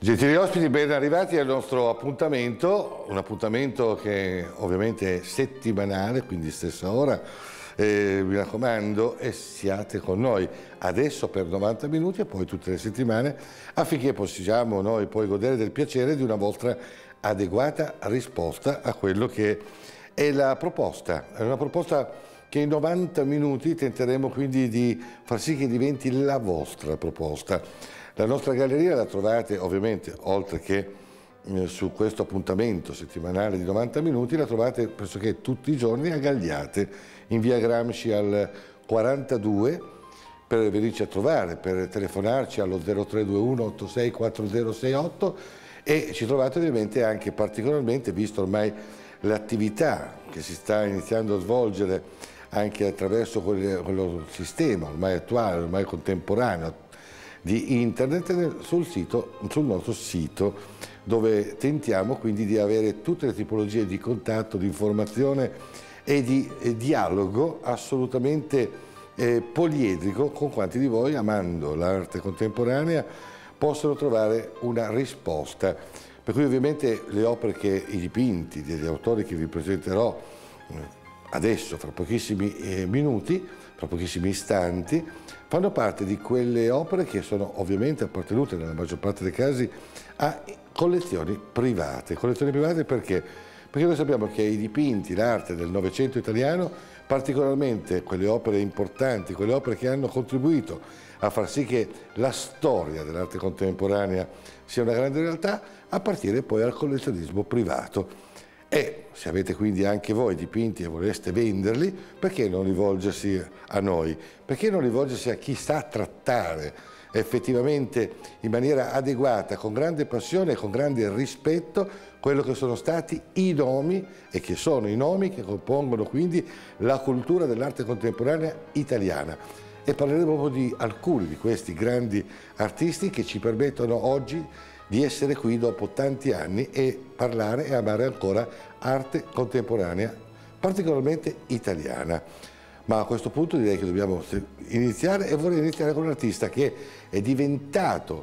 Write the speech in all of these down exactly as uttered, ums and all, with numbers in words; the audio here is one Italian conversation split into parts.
Gentili ospiti, ben arrivati al nostro appuntamento, un appuntamento che ovviamente è settimanale, quindi stessa ora, eh, mi raccomando, e siate con noi adesso per novanta minuti e poi tutte le settimane affinché possiamo noi poi godere del piacere di una vostra adeguata risposta a quello che è la proposta. È una proposta che in novanta minuti tenteremo quindi di far sì che diventi la vostra proposta. La nostra galleria la trovate ovviamente, oltre che eh, su questo appuntamento settimanale di novanta minuti, la trovate pressoché tutti i giorni a Gagliate, in via Gramsci al quarantadue, per venirci a trovare, per telefonarci allo zero tre due uno otto sei quattro zero sei otto, e ci trovate ovviamente anche particolarmente, visto ormai l'attività che si sta iniziando a svolgere anche attraverso quello, quello sistema ormai attuale, ormai contemporaneo, di internet, sul, sito, sul nostro sito, dove tentiamo quindi di avere tutte le tipologie di contatto, di informazione e di e dialogo assolutamente eh, poliedrico con quanti di voi, amando l'arte contemporanea, possono trovare una risposta. Per cui ovviamente le opere, che i dipinti degli autori che vi presenterò adesso, fra pochissimi eh, minuti, fra pochissimi istanti, fanno parte di quelle opere che sono ovviamente appartenute nella maggior parte dei casi a collezioni private. Collezioni private perché? Perché noi sappiamo che i dipinti, l'arte del Novecento italiano, particolarmente quelle opere importanti, quelle opere che hanno contribuito a far sì che la storia dell'arte contemporanea sia una grande realtà, a partire poi al collezionismo privato. E se avete quindi anche voi dipinti e vorreste venderli, perché non rivolgersi a noi? Perché non rivolgersi a chi sa trattare effettivamente in maniera adeguata, con grande passione e con grande rispetto, quello che sono stati i nomi, e che sono i nomi che compongono quindi la cultura dell'arte contemporanea italiana. E parleremo proprio di alcuni di questi grandi artisti che ci permettono oggi di essere qui dopo tanti anni e parlare e amare ancora arte contemporanea, particolarmente italiana. Ma a questo punto direi che dobbiamo iniziare, e vorrei iniziare con un artista che è diventato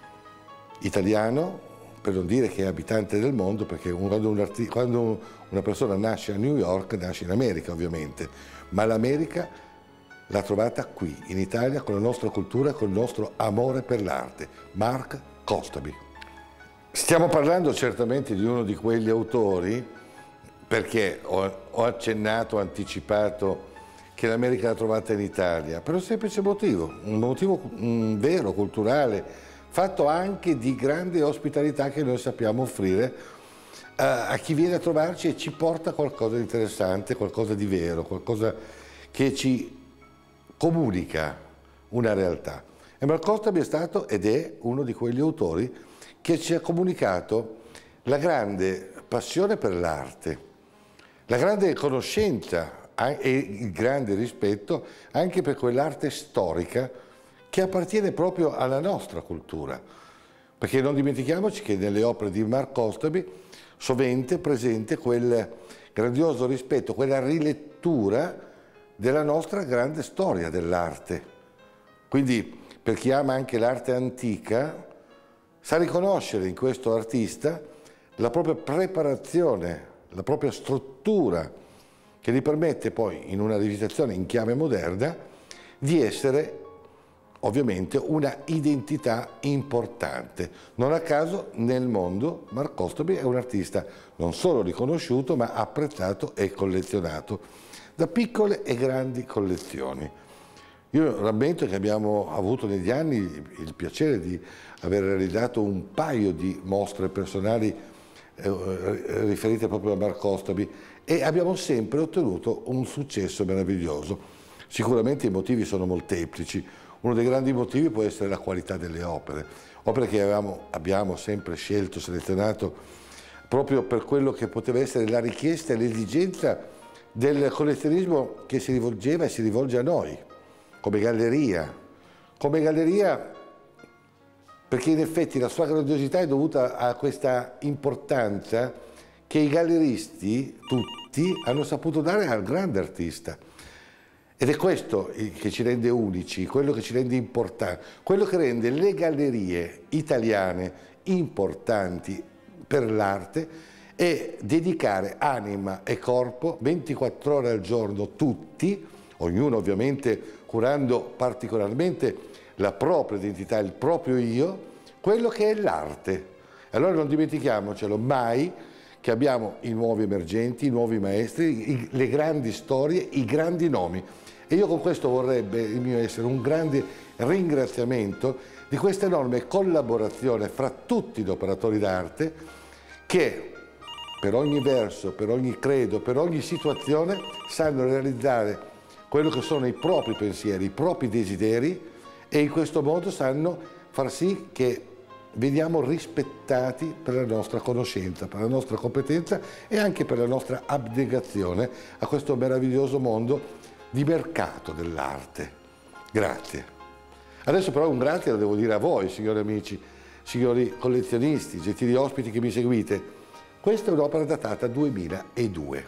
italiano, per non dire che è abitante del mondo, perché quando, un quando una persona nasce a New York, nasce in America ovviamente, ma l'America l'ha trovata qui, in Italia, con la nostra cultura, con il nostro amore per l'arte. Mark Costaby. Stiamo parlando certamente di uno di quegli autori, perché ho, ho accennato, ho anticipato che l'America l'ha trovata in Italia, per un semplice motivo, un motivo un vero, culturale, fatto anche di grande ospitalità che noi sappiamo offrire a, a chi viene a trovarci e ci porta qualcosa di interessante, qualcosa di vero, qualcosa che ci comunica una realtà. E Mark Costaby è stato ed è uno di quegli autori che ci ha comunicato la grande passione per l'arte, la grande conoscenza e il grande rispetto anche per quell'arte storica che appartiene proprio alla nostra cultura. Perché non dimentichiamoci che nelle opere di Mark Costaby sovente è presente quel grandioso rispetto, quella rilettura della nostra grande storia dell'arte. Quindi per chi ama anche l'arte antica, sa riconoscere in questo artista la propria preparazione, la propria struttura, che gli permette poi, in una rivisitazione in chiave moderna, di essere ovviamente una identità importante. Non a caso nel mondo Mark Costaby è un artista non solo riconosciuto, ma apprezzato e collezionato da piccole e grandi collezioni. Io rammento che abbiamo avuto negli anni il piacere di aver realizzato un paio di mostre personali eh, riferite proprio a Mark Costaby, e abbiamo sempre ottenuto un successo meraviglioso. Sicuramente i motivi sono molteplici. Uno dei grandi motivi può essere la qualità delle opere, opere che avevamo, abbiamo sempre scelto, selezionato proprio per quello che poteva essere la richiesta e l'esigenza del collezionismo che si rivolgeva e si rivolge a noi. Come galleria, come galleria perché in effetti la sua grandiosità è dovuta a questa importanza che i galleristi tutti hanno saputo dare al grande artista. Ed è questo che ci rende unici, quello che ci rende importanti, quello che rende le gallerie italiane importanti per l'arte e dedicare anima e corpo ventiquattro ore al giorno tutti, ognuno ovviamente curando particolarmente la propria identità, il proprio io, quello che è l'arte. Allora non dimentichiamocelo mai che abbiamo i nuovi emergenti, i nuovi maestri, i, le grandi storie, i grandi nomi. E io con questo vorrebbe il mio essere un grande ringraziamento di questa enorme collaborazione fra tutti gli operatori d'arte che per ogni verso, per ogni credo, per ogni situazione sanno realizzare quello che sono i propri pensieri, i propri desideri e in questo modo sanno far sì che veniamo rispettati per la nostra conoscenza, per la nostra competenza e anche per la nostra abnegazione a questo meraviglioso mondo di mercato dell'arte. Grazie. Adesso però un grazie lo devo dire a voi, signori amici, signori collezionisti, gentili ospiti che mi seguite. Questa è un'opera datata duemiladue.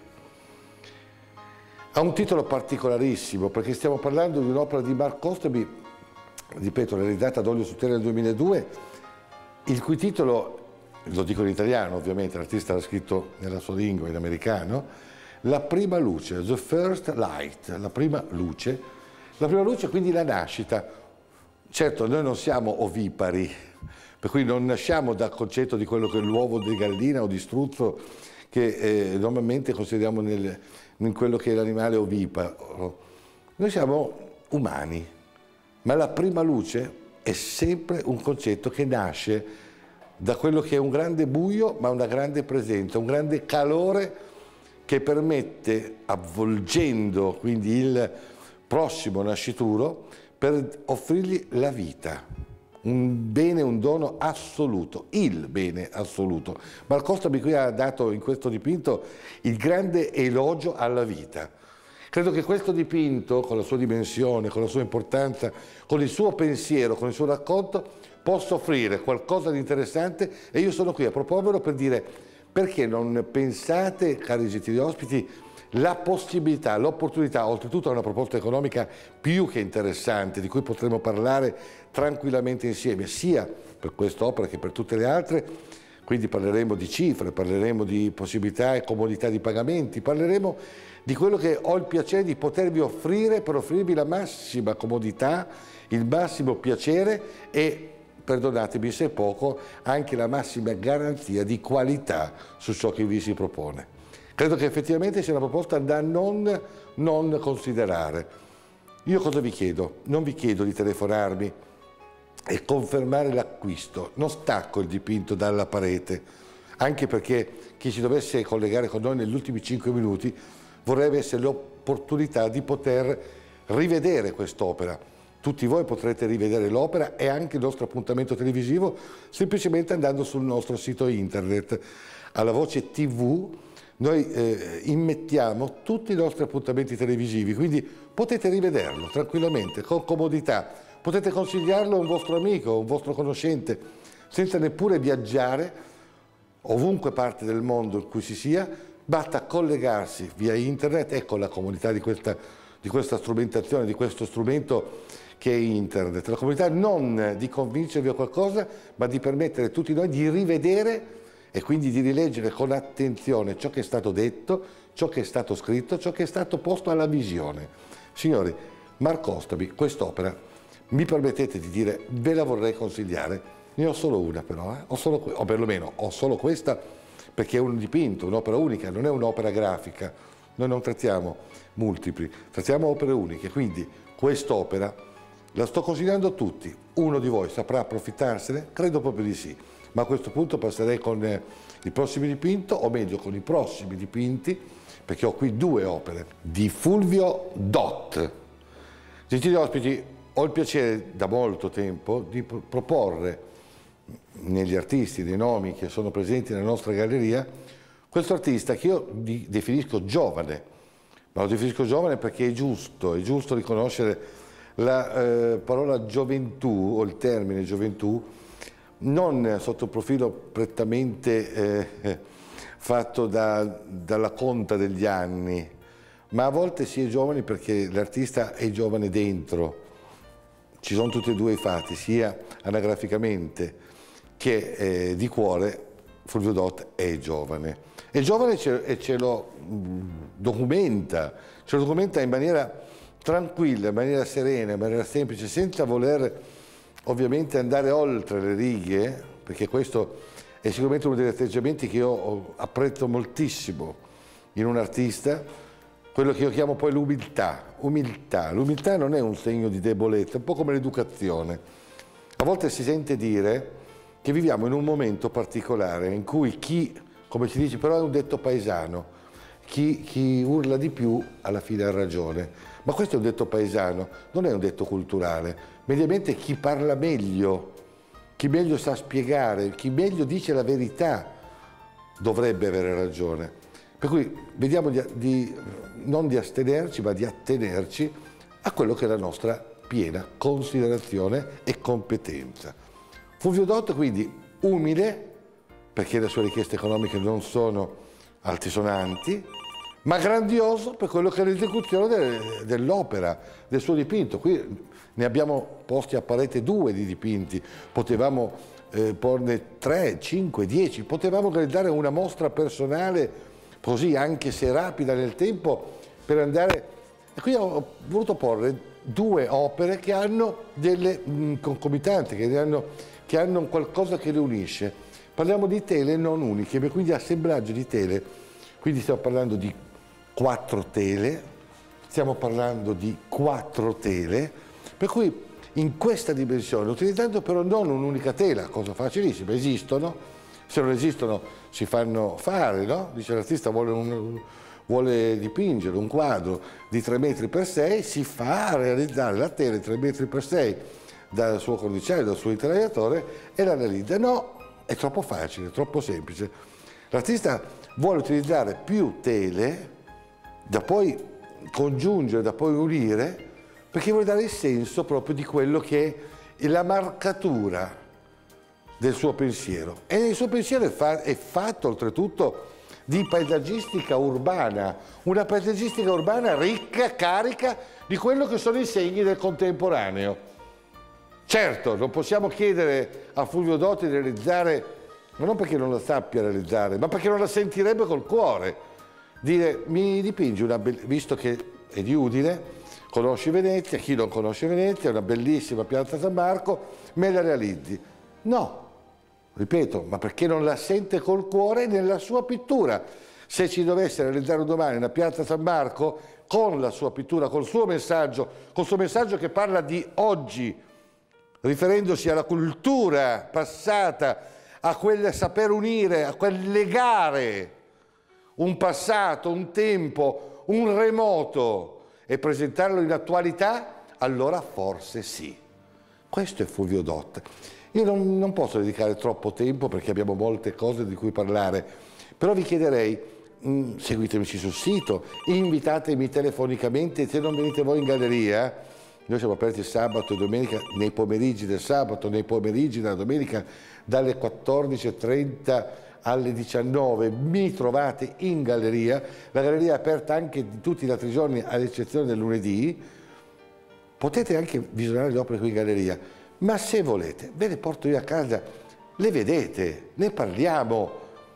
Ha un titolo particolarissimo perché stiamo parlando di un'opera di Mark Kostaby, ripeto, realizzata ad olio su tela nel duemiladue, il cui titolo, lo dico in italiano ovviamente, l'artista l'ha scritto nella sua lingua, in americano, La prima luce, The First Light, la prima luce, la prima luce quindi la nascita. Certo, noi non siamo ovipari, per cui non nasciamo dal concetto di quello che è l'uovo di gallina o di struzzo che eh, normalmente consideriamo nel, in quello che è l'animale oviparo. Noi siamo umani, ma la prima luce è sempre un concetto che nasce da quello che è un grande buio, ma una grande presenza, un grande calore che permette, avvolgendo quindi il prossimo nascituro, per offrirgli la vita, un bene, un dono assoluto, il bene assoluto. Mark Kostaby qui ha dato in questo dipinto il grande elogio alla vita. Credo che questo dipinto, con la sua dimensione, con la sua importanza, con il suo pensiero, con il suo racconto, possa offrire qualcosa di interessante e io sono qui a proporvelo per dire perché non pensate, cari gentili ospiti, la possibilità, l'opportunità, oltretutto a una proposta economica più che interessante, di cui potremo parlare tranquillamente insieme, sia per quest'opera che per tutte le altre, quindi parleremo di cifre, parleremo di possibilità e comodità di pagamenti, parleremo di quello che ho il piacere di potervi offrire per offrirvi la massima comodità, il massimo piacere e, perdonatemi se è poco, anche la massima garanzia di qualità su ciò che vi si propone. Credo che effettivamente sia una proposta da non, non considerare. Io cosa vi chiedo? Non vi chiedo di telefonarmi e confermare l'acquisto. Non stacco il dipinto dalla parete, anche perché chi si dovesse collegare con noi negli ultimi cinque minuti vorrebbe essere l'opportunità di poter rivedere quest'opera. Tutti voi potrete rivedere l'opera e anche il nostro appuntamento televisivo semplicemente andando sul nostro sito internet. Alla Voce tivù noi eh, immettiamo tutti i nostri appuntamenti televisivi, quindi potete rivederlo tranquillamente, con comodità. Potete consigliarlo a un vostro amico, a un vostro conoscente, senza neppure viaggiare, ovunque parte del mondo in cui si sia, basta collegarsi via internet. Ecco la comunità di questa, di questa strumentazione, di questo strumento che è internet. La comunità non di convincervi a qualcosa, ma di permettere a tutti noi di rivedere e quindi di rileggere con attenzione ciò che è stato detto, ciò che è stato scritto, ciò che è stato posto alla visione. Signori, Mark Kostaby, quest'opera, mi permettete di dire, ve la vorrei consigliare. Ne ho solo una però, eh? ho solo, o perlomeno ho solo questa, perché è un dipinto, un'opera unica, non è un'opera grafica. Noi non trattiamo multipli, trattiamo opere uniche, quindi quest'opera la sto consigliando a tutti. Uno di voi saprà approfittarsene? Credo proprio di sì. Ma a questo punto passerei con eh, il prossimo dipinto, o meglio con i prossimi dipinti, perché ho qui due opere di Fulvio Dott. Gentili ospiti, ho il piacere da molto tempo di proporre negli artisti, nei nomi che sono presenti nella nostra galleria, questo artista che io definisco giovane, ma lo definisco giovane perché è giusto, è giusto riconoscere la eh, parola gioventù o il termine gioventù, non sotto un profilo prettamente eh, fatto da, dalla conta degli anni, ma a volte si è giovani perché l'artista è giovane dentro. Ci sono tutti e due i fatti, sia anagraficamente che eh, di cuore Fulvio Dot è giovane. È giovane ce, e ce lo mh, documenta, ce lo documenta in maniera tranquilla, in maniera serena, in maniera semplice, senza voler ovviamente andare oltre le righe, perché questo è sicuramente uno degli atteggiamenti che io apprezzo moltissimo in un artista, quello che io chiamo poi l'umiltà. Umiltà. L'umiltà non è un segno di debolezza, un po' come l'educazione. A volte si sente dire che viviamo in un momento particolare in cui chi, come si dice, però è un detto paesano, chi, chi urla di più alla fine ha ragione. Ma questo è un detto paesano, non è un detto culturale. Mediamente chi parla meglio, chi meglio sa spiegare, chi meglio dice la verità dovrebbe avere ragione. Per cui vediamo di, di, non di astenerci, ma di attenerci a quello che è la nostra piena considerazione e competenza. Fulvio Dot quindi umile, perché le sue richieste economiche non sono altisonanti, ma grandioso per quello che è l'esecuzione de, dell'opera, del suo dipinto. Qui ne abbiamo posti a parete due di dipinti, potevamo eh, porne tre, cinque, dieci, potevamo realizzare una mostra personale così, anche se rapida nel tempo, per andare... E qui ho voluto porre due opere che hanno delle mh, concomitanti, che hanno, che hanno qualcosa che le unisce. Parliamo di tele non uniche, quindi assemblaggio di tele, quindi stiamo parlando di quattro tele, stiamo parlando di quattro tele, per cui in questa dimensione, utilizzando però non un'unica tela, cosa facilissima, esistono, se non esistono si fanno fare, no? Dice l'artista vuole, un, vuole dipingere un quadro di tre metri per sei, si fa realizzare la tela di tre metri per sei dal suo cordiciere, dal suo intagliatore e la realizza. No, è troppo facile, è troppo semplice. L'artista vuole utilizzare più tele da poi congiungere, da poi unire, perché vuole dare il senso proprio di quello che è la marcatura del suo pensiero. E il suo pensiero è, fa è fatto oltretutto di paesaggistica urbana, una paesaggistica urbana ricca, carica di quello che sono i segni del contemporaneo. Certo, non possiamo chiedere a Fulvio Dot di realizzare, ma non perché non la sappia realizzare, ma perché non la sentirebbe col cuore. Dire, mi dipingi una bellissima, visto che è di Udine, conosci Venezia, chi non conosce Venezia, è una bellissima piazza San Marco, me la realizzi. No, ripeto, ma perché non la sente col cuore nella sua pittura. Se ci dovesse realizzare un domani una piazza San Marco, con la sua pittura, col suo messaggio, col suo messaggio che parla di oggi, riferendosi alla cultura passata, a quel saper unire, a quel legare un passato, un tempo, un remoto e presentarlo in attualità, allora forse sì. Questo è Fulvio Dot. Io non, non posso dedicare troppo tempo perché abbiamo molte cose di cui parlare, però vi chiederei, mh, seguitemi sul sito, invitatemi telefonicamente, se non venite voi in galleria, noi siamo aperti sabato e domenica, nei pomeriggi del sabato, nei pomeriggi della domenica, dalle quattordici e trenta alle diciannove, mi trovate in galleria, la galleria è aperta anche di tutti gli altri giorni, ad eccezione del lunedì, potete anche visionare le opere qui in galleria, ma se volete ve le porto io a casa, le vedete, ne parliamo,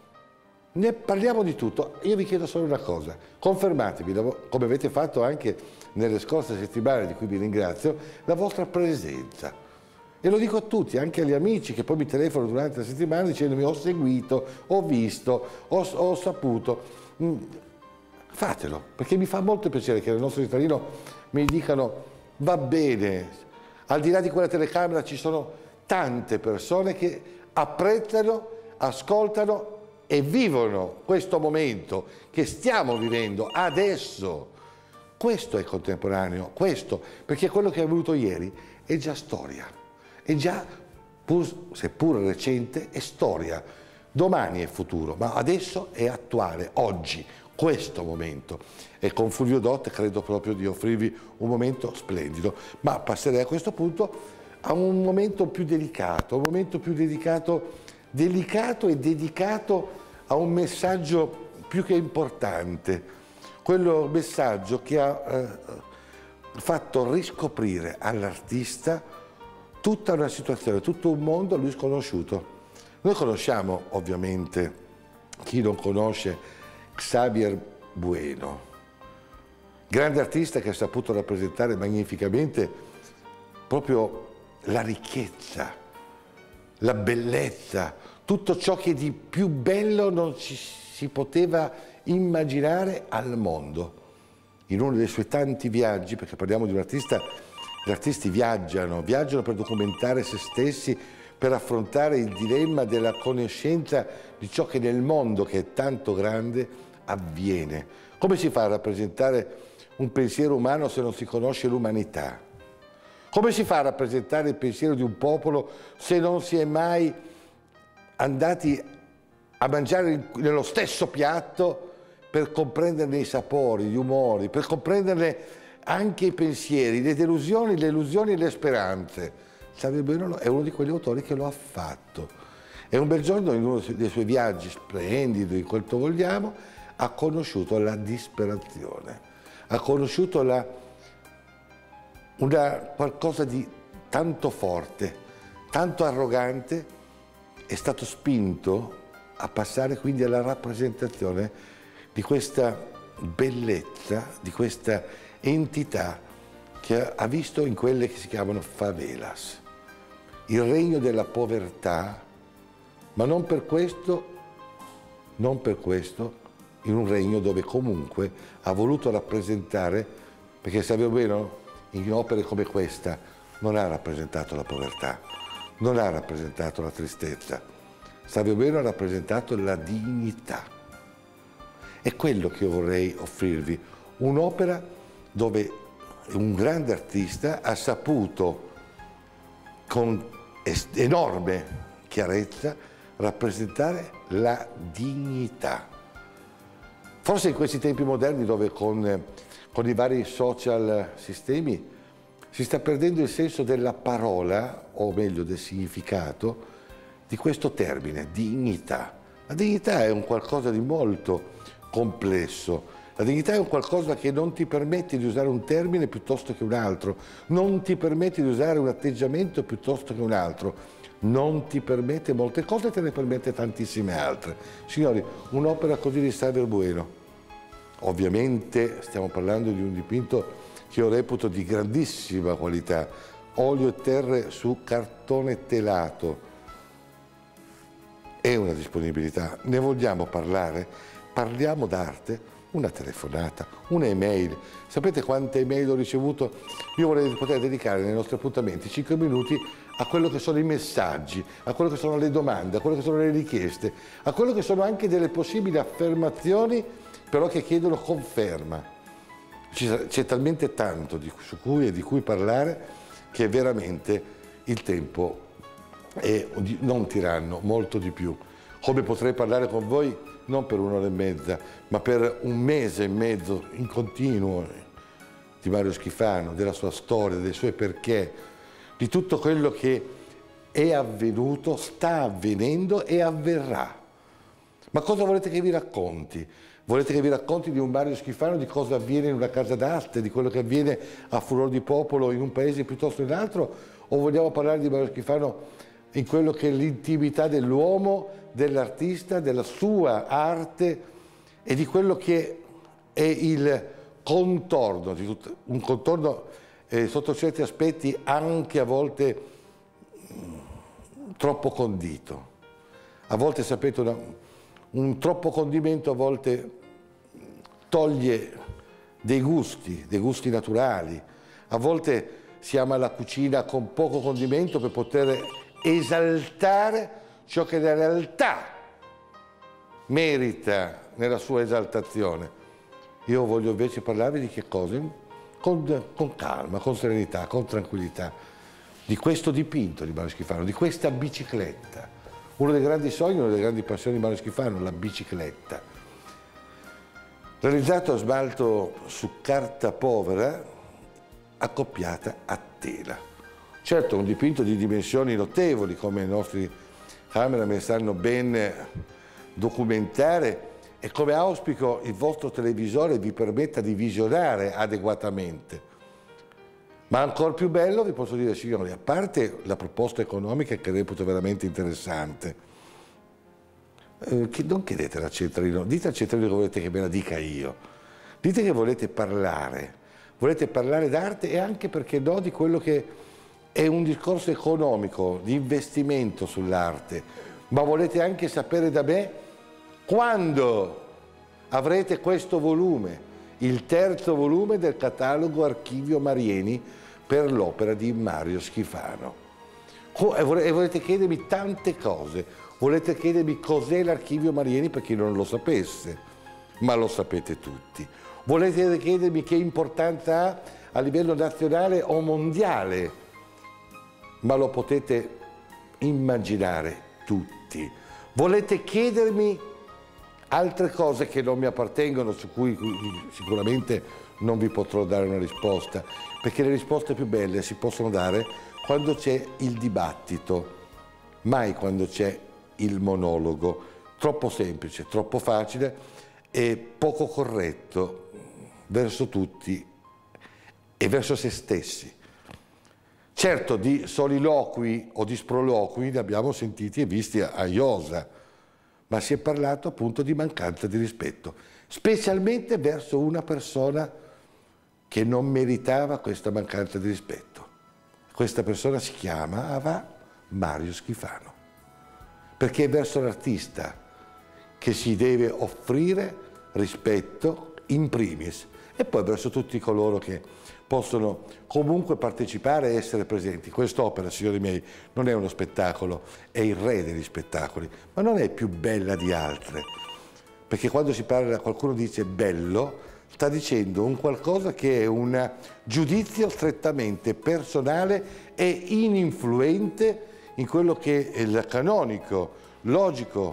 ne parliamo di tutto. Io vi chiedo solo una cosa, confermatevi, come avete fatto anche nelle scorse settimane, di cui vi ringrazio, la vostra presenza. E lo dico a tutti, anche agli amici che poi mi telefonano durante la settimana dicendomi ho seguito, ho visto, ho, ho saputo. Mm, fatelo, perché mi fa molto piacere che nel nostro cittadino mi dicano va bene, al di là di quella telecamera ci sono tante persone che apprezzano, ascoltano e vivono questo momento che stiamo vivendo adesso. Questo è contemporaneo, questo, perché quello che è avvenuto ieri è già storia. È già, pur, seppur recente, è storia. Domani è futuro, ma adesso è attuale, oggi, questo momento. E con Fulvio Dot credo proprio di offrirvi un momento splendido. Ma passerei a questo punto a un momento più delicato, un momento più dedicato, delicato e dedicato a un messaggio più che importante. Quello messaggio che ha eh, fatto riscoprire all'artista tutta una situazione, tutto un mondo a lui sconosciuto. Noi conosciamo ovviamente, chi non conosce, Xavier Bueno, grande artista che ha saputo rappresentare magnificamente proprio la ricchezza, la bellezza, tutto ciò che di più bello non ci si poteva immaginare al mondo. In uno dei suoi tanti viaggi, perché parliamo di un artista, gli artisti viaggiano, viaggiano per documentare se stessi, per affrontare il dilemma della conoscenza di ciò che nel mondo, che è tanto grande, avviene. Come si fa a rappresentare un pensiero umano se non si conosce l'umanità? Come si fa a rappresentare il pensiero di un popolo se non si è mai andati a mangiare nello stesso piatto per comprenderne i sapori, gli umori, per comprenderne anche i pensieri, le delusioni, le illusioni e le speranze? Xavier Bueno è uno di quegli autori che lo ha fatto. E un bel giorno, in uno dei suoi viaggi splendido, in quanto vogliamo, ha conosciuto la disperazione, ha conosciuto la, una, qualcosa di tanto forte, tanto arrogante, è stato spinto a passare quindi alla rappresentazione di questa bellezza, di questa entità che ha visto in quelle che si chiamano favelas, il regno della povertà, ma non per questo, non per questo, in un regno dove comunque ha voluto rappresentare, perché Xavier Bueno in opere come questa non ha rappresentato la povertà, non ha rappresentato la tristezza, Xavier Bueno ha rappresentato la dignità. È quello che io vorrei offrirvi, un'opera dove un grande artista ha saputo con enorme chiarezza rappresentare la dignità. Forse in questi tempi moderni dove con, con i vari social sistemi si sta perdendo il senso della parola, o meglio del significato, di questo termine, dignità. La dignità è un qualcosa di molto complesso. La dignità è un qualcosa che non ti permette di usare un termine piuttosto che un altro, non ti permette di usare un atteggiamento piuttosto che un altro, non ti permette molte cose, te ne permette tantissime altre. Signori, un'opera così di Xavier Bueno, ovviamente stiamo parlando di un dipinto che io reputo di grandissima qualità, olio e terre su cartone telato, è una disponibilità. Ne vogliamo parlare? Parliamo d'arte? Una telefonata, un'email. Sapete quante email ho ricevuto? Io vorrei poter dedicare nei nostri appuntamenti cinque minuti a quello che sono i messaggi, a quello che sono le domande, a quello che sono le richieste, a quello che sono anche delle possibili affermazioni, però che chiedono conferma. C'è talmente tanto di, su cui e di cui parlare che veramente il tempo è non tiranno, molto di più. Come potrei parlare con voi non per un'ora e mezza, ma per un mese e mezzo in continuo di Mario Schifano, della sua storia, dei suoi perché, di tutto quello che è avvenuto, sta avvenendo e avverrà. Ma cosa volete che vi racconti? Volete che vi racconti di un Mario Schifano, di cosa avviene in una casa d'arte, di quello che avviene a furor di popolo in un paese piuttosto che in un altro? O vogliamo parlare di Mario Schifano in quello che è l'intimità dell'uomo, dell'artista, della sua arte e di quello che è il contorno, di tutto, un contorno eh, sotto certi aspetti anche a volte mh, troppo condito. A volte, sapete, una, un troppo condimento a volte toglie dei gusti, dei gusti naturali. A volte si ama la cucina con poco condimento per poter esaltare ciò che la realtà merita nella sua esaltazione. Io voglio invece parlarvi di che cosa? Con, con calma, con serenità, con tranquillità, di questo dipinto di Mario Schifano, di questa bicicletta. Uno dei grandi sogni, una delle grandi passioni di Mario Schifano, la bicicletta. Realizzato a smalto su carta povera, accoppiata a tela. Certo, un dipinto di dimensioni notevoli, come i nostri cameraman sanno ben documentare, e come auspico il vostro televisore vi permetta di visionare adeguatamente. Ma ancora più bello, vi posso dire, signori, a parte la proposta economica che reputo veramente interessante, eh, che non chiedetela a Centralino, dite a Centralino che volete che me la dica io, dite che volete parlare, volete parlare d'arte e anche, perché no, di quello che è un discorso economico, di investimento sull'arte, ma volete anche sapere da me quando avrete questo volume, il terzo volume del catalogo Archivio Marieni per l'opera di Mario Schifano. E volete chiedermi tante cose, volete chiedermi cos'è l'Archivio Marieni per chi non lo sapesse, ma lo sapete tutti. Volete chiedermi che importanza ha a livello nazionale o mondiale, ma lo potete immaginare tutti. Volete chiedermi altre cose che non mi appartengono, su cui sicuramente non vi potrò dare una risposta, perché le risposte più belle si possono dare quando c'è il dibattito, mai quando c'è il monologo, troppo semplice, troppo facile e poco corretto verso tutti e verso se stessi. Certo, di soliloqui o di sproloqui ne abbiamo sentiti e visti a iosa, ma si è parlato appunto di mancanza di rispetto, specialmente verso una persona che non meritava questa mancanza di rispetto. Questa persona si chiamava Mario Schifano, perché è verso l'artista che si deve offrire rispetto in primis e poi verso tutti coloro che possono comunque partecipare e essere presenti. Quest'opera, signori miei, non è uno spettacolo, è il re degli spettacoli, ma non è più bella di altre, perché quando si parla, qualcuno dice bello, sta dicendo un qualcosa che è un giudizio strettamente personale e ininfluente in quello che è il canonico, logico,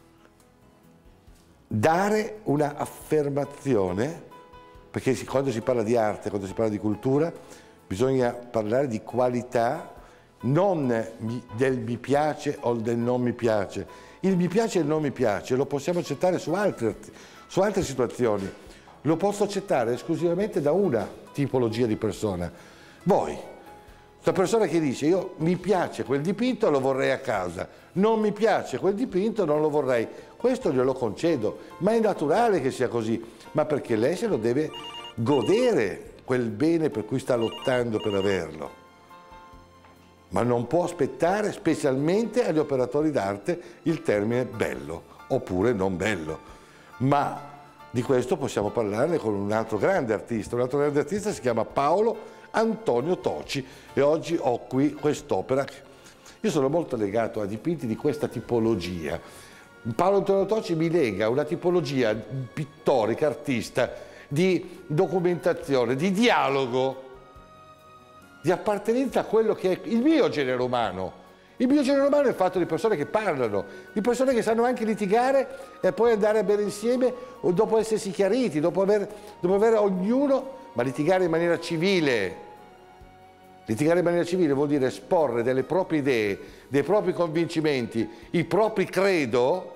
dare una affermazione. Perché quando si parla di arte, quando si parla di cultura, bisogna parlare di qualità, non del mi piace o del non mi piace. Il mi piace e il non mi piace lo possiamo accettare su altre, su altre situazioni. Lo posso accettare esclusivamente da una tipologia di persona. Voi, la persona che dice io mi piace quel dipinto, lo vorrei a casa, non mi piace quel dipinto, non lo vorrei. Questo glielo concedo, ma è naturale che sia così. Ma perché lei se lo deve godere quel bene per cui sta lottando per averlo. Ma non può aspettare, specialmente agli operatori d'arte, il termine bello oppure non bello. Ma di questo possiamo parlarne con un altro grande artista. Un altro grande artista si chiama Paolo Antonio Toci e oggi ho qui quest'opera. Io sono molto legato a dipinti di questa tipologia. Paolo Antonio Toci mi lega una tipologia pittorica, artista, di documentazione, di dialogo, di appartenenza a quello che è il mio genere umano. Il mio genere umano è fatto di persone che parlano, di persone che sanno anche litigare e poi andare a bere insieme dopo essersi chiariti, dopo aver, dopo aver ognuno, ma litigare in maniera civile. Litigare in maniera civile vuol dire esporre delle proprie idee, dei propri convincimenti, i propri credo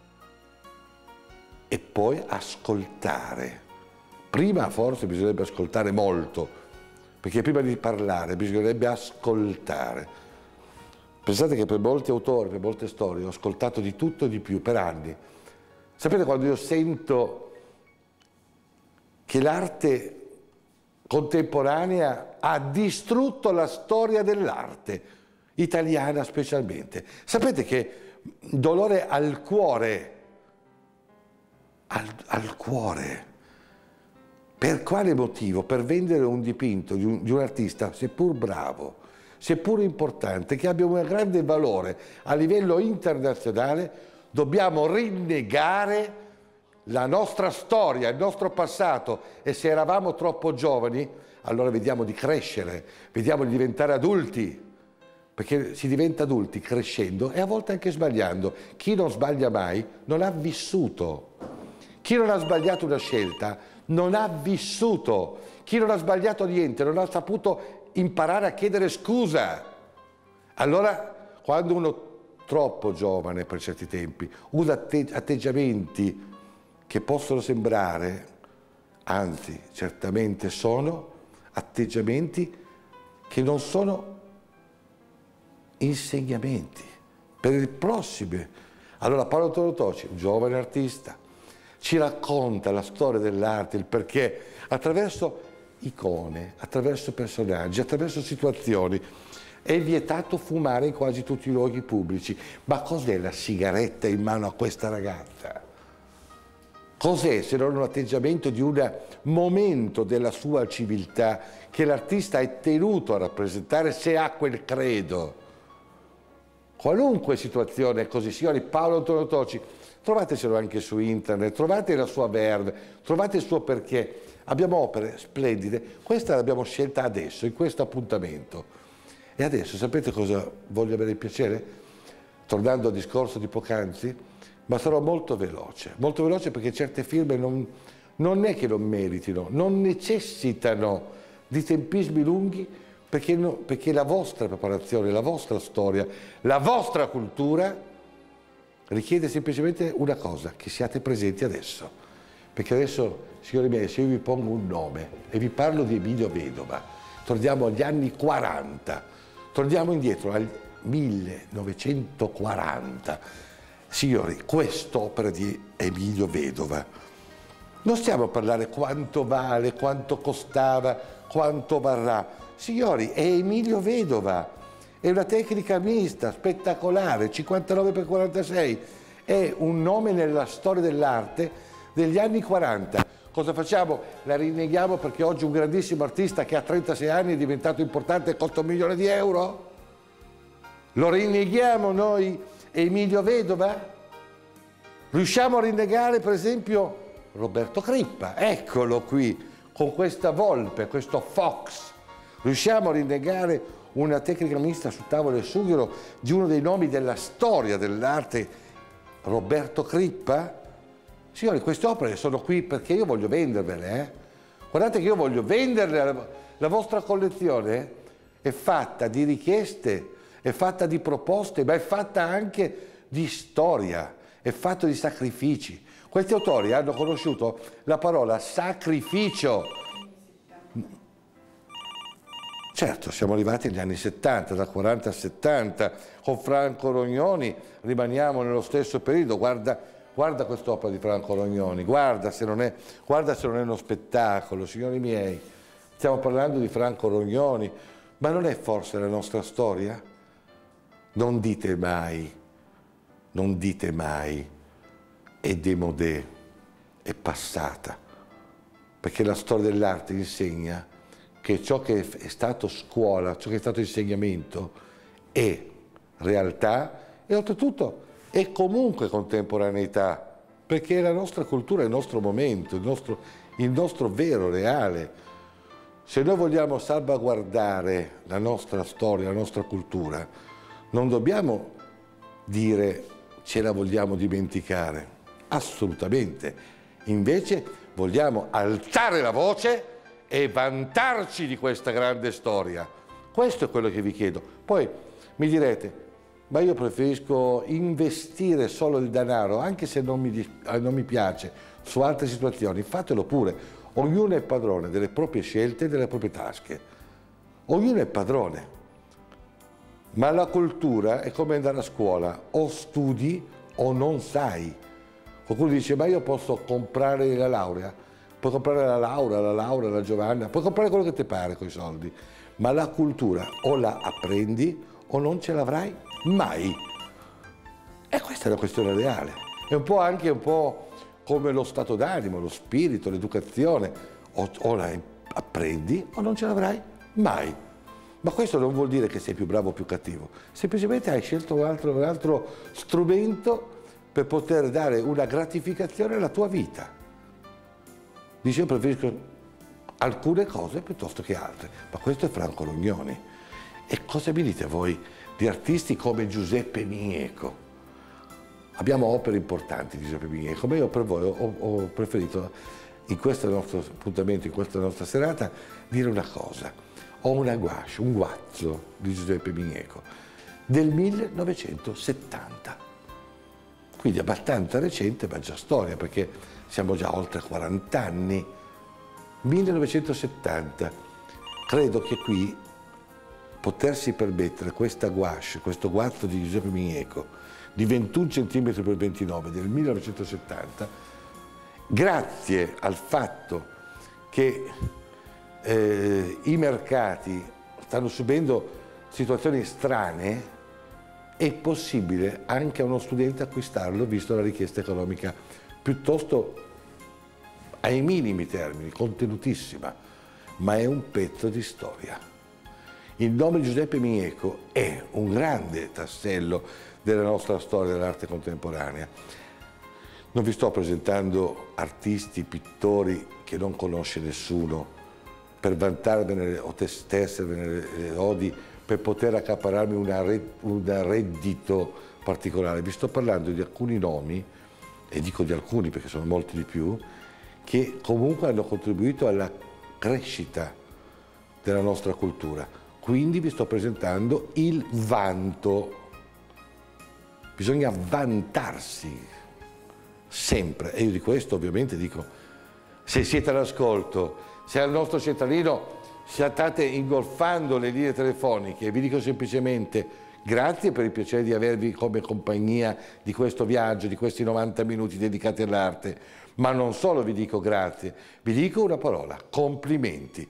e poi ascoltare. Prima forse bisognerebbe ascoltare molto, perché prima di parlare bisognerebbe ascoltare. Pensate che per molti autori, per molte storie, ho ascoltato di tutto e di più per anni. Sapete quando io sento che l'arte contemporanea ha distrutto la storia dell'arte, italiana specialmente. Sapete che dolore al cuore, al, al cuore. Per quale motivo? Per vendere un dipinto di un, di un artista, seppur bravo, seppur importante, che abbia un grande valore a livello internazionale, dobbiamo rinnegare la nostra storia, il nostro passato, e se eravamo troppo giovani, allora vediamo di crescere, vediamo di diventare adulti, perché si diventa adulti crescendo e a volte anche sbagliando. Chi non sbaglia mai non ha vissuto. Chi non ha sbagliato una scelta non ha vissuto. Chi non ha sbagliato niente non ha saputo imparare a chiedere scusa. Allora, quando uno troppo giovane per certi tempi usa atteggiamenti che possono sembrare, anzi certamente sono, atteggiamenti che non sono insegnamenti per il prossimo, Allora Paolo Antonio Toci, un giovane artista, ci racconta la storia dell'arte, il perché, attraverso icone, attraverso personaggi, attraverso situazioni. È vietato fumare in quasi tutti i luoghi pubblici. Ma cos'è la sigaretta in mano a questa ragazza? Cos'è se non un atteggiamento di un momento della sua civiltà che l'artista è tenuto a rappresentare se ha quel credo? Qualunque situazione così, signori, Paolo Antonio Toci, trovatecelo anche su internet, trovate la sua verve, trovate il suo perché. Abbiamo opere splendide, questa l'abbiamo scelta adesso, in questo appuntamento. E adesso sapete cosa voglio avere il piacere? Tornando al discorso di poc'anzi, ma sarò molto veloce, molto veloce perché certe firme non, non è che non meritino, non necessitano di tempismi lunghi perché, no, perché la vostra preparazione, la vostra storia, la vostra cultura richiede semplicemente una cosa, che siate presenti adesso. Perché adesso, signori miei, se io vi pongo un nome e vi parlo di Emilio Vedova, torniamo agli anni quaranta, torniamo indietro al millenovecentoquaranta. Signori, quest'opera di Emilio Vedova, non stiamo a parlare quanto vale, quanto costava, quanto varrà. Signori, è Emilio Vedova, è una tecnica mista, spettacolare, cinquantanove per quarantasei, è un nome nella storia dell'arte degli anni quaranta. Cosa facciamo? La rinneghiamo perché oggi un grandissimo artista che ha trentasei anni è diventato importante e costa un milione di euro? Lo rinneghiamo noi Emilio Vedova? Riusciamo a rinnegare per esempio Roberto Crippa? Eccolo qui, con questa volpe, questo fox. Riusciamo a rinnegare una tecnica mista sul tavolo e sughero di uno dei nomi della storia dell'arte, Roberto Crippa? Signori, queste opere sono qui perché io voglio vendervele, eh? Guardate che io voglio venderle, la, la vostra collezione è fatta di richieste, è fatta di proposte, ma è fatta anche di storia, è fatta di sacrifici. Questi autori hanno conosciuto la parola sacrificio. Certo, siamo arrivati agli anni settanta, da quaranta a settanta, con Franco Rognoni rimaniamo nello stesso periodo. Guarda, guarda quest'opera di Franco Rognoni, guarda se, non è, guarda se non è uno spettacolo, signori miei. Stiamo parlando di Franco Rognoni, ma non è forse la nostra storia? Non dite mai, non dite mai, è démodé, è passata, perché la storia dell'arte insegna che ciò che è stato scuola, ciò che è stato insegnamento è realtà e oltretutto è comunque contemporaneità, perché è la nostra cultura, il nostro momento, il nostro, il nostro vero, reale. Se noi vogliamo salvaguardare la nostra storia, la nostra cultura, non dobbiamo dire ce la vogliamo dimenticare, assolutamente. Invece vogliamo alzare la voce e vantarci di questa grande storia. Questo è quello che vi chiedo. Poi mi direte, ma io preferisco investire solo il denaro, anche se non mi, non mi piace, su altre situazioni, fatelo pure. Ognuno è padrone delle proprie scelte e delle proprie tasche. Ognuno è padrone. Ma la cultura è come andare a scuola, o studi o non sai. Qualcuno dice, ma io posso comprare la laurea? Puoi comprare la Laura, la Laura, la Giovanna, puoi comprare quello che ti pare con i soldi, ma la cultura o la apprendi o non ce l'avrai mai. E questa è la questione reale. È un po' anche un po' come lo stato d'animo, lo spirito, l'educazione. O, o la apprendi o non ce l'avrai mai. Ma questo non vuol dire che sei più bravo o più cattivo. Semplicemente hai scelto un altro, un altro strumento per poter dare una gratificazione alla tua vita. Dice, io preferisco alcune cose piuttosto che altre, ma questo è Franco Rognoni. E cosa mi dite voi di artisti come Giuseppe Mieco? Abbiamo opere importanti di Giuseppe Mieco, ma io per voi ho, ho preferito in questo nostro appuntamento, in questa nostra serata, dire una cosa. Ho una gouache, un guazzo di Giuseppe Mieco del millenovecentosettanta, quindi abbastanza recente, ma già storia, perché siamo già oltre quaranta anni, millenovecentosettanta. Credo che qui potersi permettere questa gouache, questo guazzo di Giuseppe Migneco, di ventuno centimetri per ventinove del millenovecentosettanta, grazie al fatto che eh, i mercati stanno subendo situazioni strane, è possibile anche a uno studente acquistarlo, visto la richiesta economica piuttosto ai minimi termini, contenutissima, ma è un pezzo di storia. Il nome di Giuseppe Migneco è un grande tassello della nostra storia dell'arte contemporanea. Non vi sto presentando artisti, pittori che non conosce nessuno per vantarvene o testersene le lodi, per poter accaparrarmi un reddito particolare. Vi sto parlando di alcuni nomi, e dico di alcuni perché sono molti di più, che comunque hanno contribuito alla crescita della nostra cultura. Quindi vi sto presentando il vanto. Bisogna vantarsi sempre, e io di questo ovviamente dico, se siete all'ascolto, se al nostro centralino state ingolfando le linee telefoniche, vi dico semplicemente grazie per il piacere di avervi come compagnia di questo viaggio, di questi novanta minuti dedicati all'arte, ma non solo vi dico grazie, vi dico una parola, complimenti.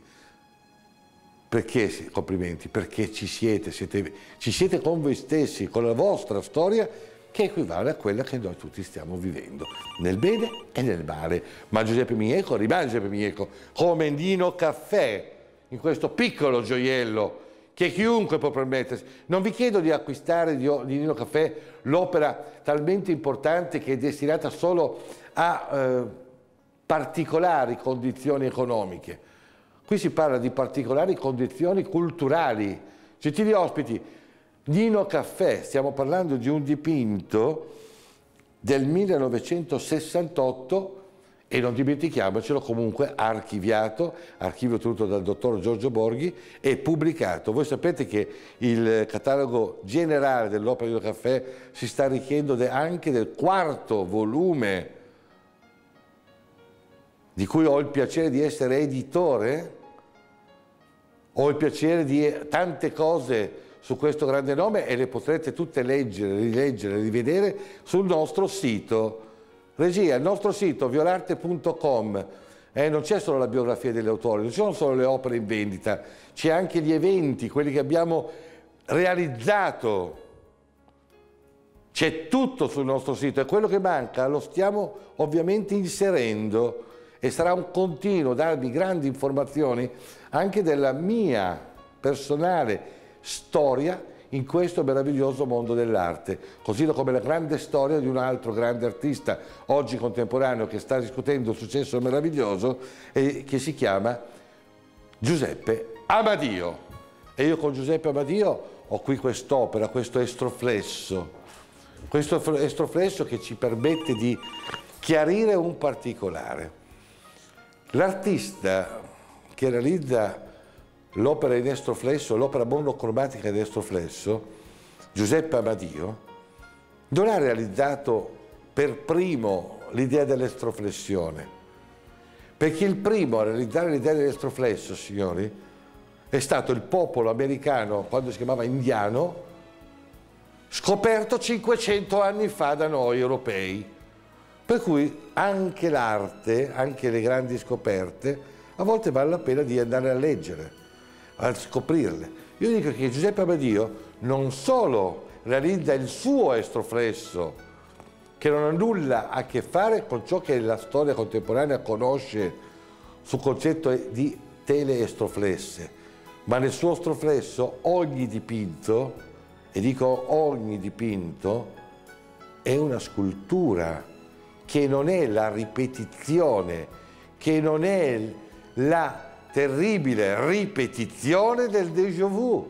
Perché complimenti? Perché ci siete, siete, ci siete con voi stessi, con la vostra storia, che equivale a quella che noi tutti stiamo vivendo, nel bene e nel male. Ma Giuseppe Migneco rimane Giuseppe Migneco, come Nino Caffè, in questo piccolo gioiello che chiunque può permettersi. Non vi chiedo di acquistare di Nino Caffè l'opera talmente importante che è destinata solo a eh, particolari condizioni economiche. Qui si parla di particolari condizioni culturali. Gentili ospiti, Nino Caffè, stiamo parlando di un dipinto del millenovecentosessantotto e non dimentichiamocelo, comunque archiviato, archivio tenuto dal dottor Giorgio Borghi e pubblicato. Voi sapete che il catalogo generale dell'opera di Nino Caffè si sta arricchendo anche del quarto volume, di cui ho il piacere di essere editore, ho il piacere di tante cose su questo grande nome e le potrete tutte leggere, rileggere, rivedere sul nostro sito. Regia, il nostro sito violarte punto com, eh, non c'è solo la biografia degli autori, non ci sono solo le opere in vendita, c'è anche gli eventi, quelli che abbiamo realizzato, c'è tutto sul nostro sito e quello che manca lo stiamo ovviamente inserendo e sarà un continuo darvi grandi informazioni anche della mia personale storia in questo meraviglioso mondo dell'arte, così come la grande storia di un altro grande artista oggi contemporaneo che sta riscuotendo un successo meraviglioso e che si chiama Giuseppe Amadio. E io con Giuseppe Amadio ho qui quest'opera, questo estroflesso, questo estroflesso che ci permette di chiarire un particolare. L'artista che realizza l'opera in estroflesso, l'opera monocromatica in estroflesso, Giuseppe Amadio, non ha realizzato per primo l'idea dell'estroflessione, perché il primo a realizzare l'idea dell'estroflesso, signori, è stato il popolo americano, quando si chiamava indiano, scoperto cinquecento anni fa da noi europei. Per cui anche l'arte, anche le grandi scoperte, a volte vale la pena di andare a leggere, a scoprirle. Io dico che Giuseppe Amadio non solo realizza il suo estroflesso, che non ha nulla a che fare con ciò che la storia contemporanea conosce sul concetto di tele estroflesse, ma nel suo estroflesso ogni dipinto, e dico ogni dipinto, è una scultura, che non è la ripetizione, che non è la terribile ripetizione del déjà vu.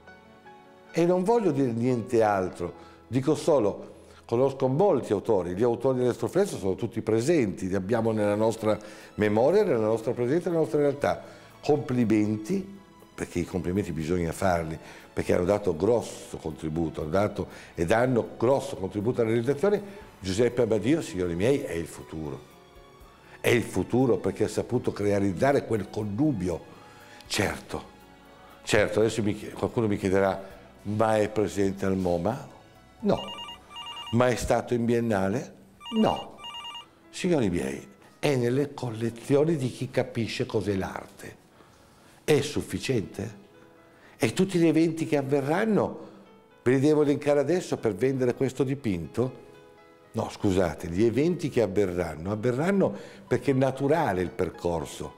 E non voglio dire niente altro, dico solo, conosco molti autori, gli autori dell'estroflesso sono tutti presenti, li abbiamo nella nostra memoria, nella nostra presenza, nella nostra realtà. Complimenti, perché i complimenti bisogna farli, perché hanno dato grosso contributo, hanno dato e danno grosso contributo alla realizzazione. Giuseppe Amadio, signori miei, è il futuro. È il futuro perché ha saputo realizzare quel connubio. Certo, Certo, adesso mi, qualcuno mi chiederà, ma è presente al MoMA? No. Ma è stato in Biennale? No. Signori miei, è nelle collezioni di chi capisce cos'è l'arte. È sufficiente? E tutti gli eventi che avverranno ve li devo elencare adesso per vendere questo dipinto? No, scusate, gli eventi che avverranno, avverranno perché è naturale il percorso.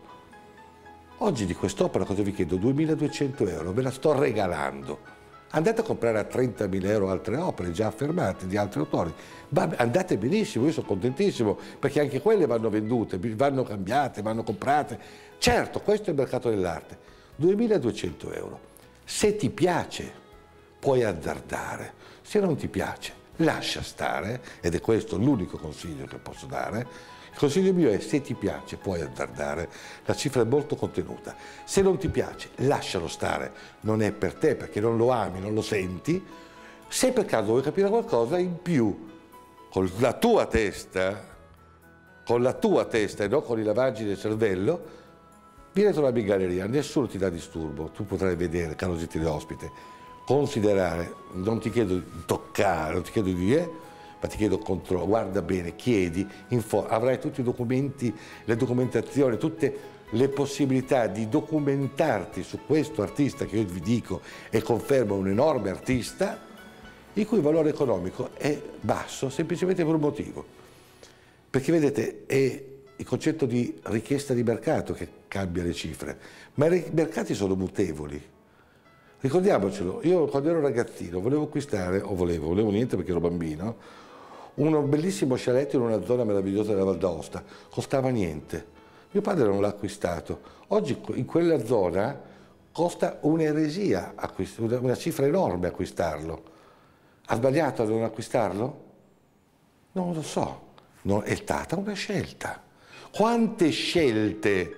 Oggi di quest'opera cosa vi chiedo? duemiladuecento euro, ve la sto regalando. Andate a comprare a trentamila euro altre opere già affermate di altri autori. Andate benissimo, io sono contentissimo, perché anche quelle vanno vendute, vanno cambiate, vanno comprate. Certo, questo è il mercato dell'arte. duemiladuecento euro. Se ti piace, puoi azzardare. Se non ti piace, lascia stare, ed è questo l'unico consiglio che posso dare. Il consiglio mio è: se ti piace puoi azzardare, la cifra è molto contenuta. Se non ti piace, lascialo stare, non è per te perché non lo ami, non lo senti. Se per caso vuoi capire qualcosa in più, con la tua testa, con la tua testa e non con i lavaggi del cervello, vieni a trovarmi in galleria, nessuno ti dà disturbo, tu potrai vedere, caro gentile ospite, considerare, non ti chiedo di toccare, non ti chiedo di dire, ma ti chiedo controllo, guarda bene, chiedi, avrai tutti i documenti, le documentazioni, tutte le possibilità di documentarti su questo artista che io vi dico e confermo un enorme artista, il cui valore economico è basso semplicemente per un motivo. Perché vedete, è il concetto di richiesta di mercato che cambia le cifre, ma i mercati sono mutevoli. Ricordiamocelo, io quando ero ragazzino volevo acquistare, o volevo, volevo niente perché ero bambino, un bellissimo chalet in una zona meravigliosa della Val d'Aosta, costava niente. Mio padre non l'ha acquistato. Oggi in quella zona costa un'eresia, una cifra enorme acquistarlo. Ha sbagliato a non acquistarlo? Non lo so, non, è stata una scelta. Quante scelte?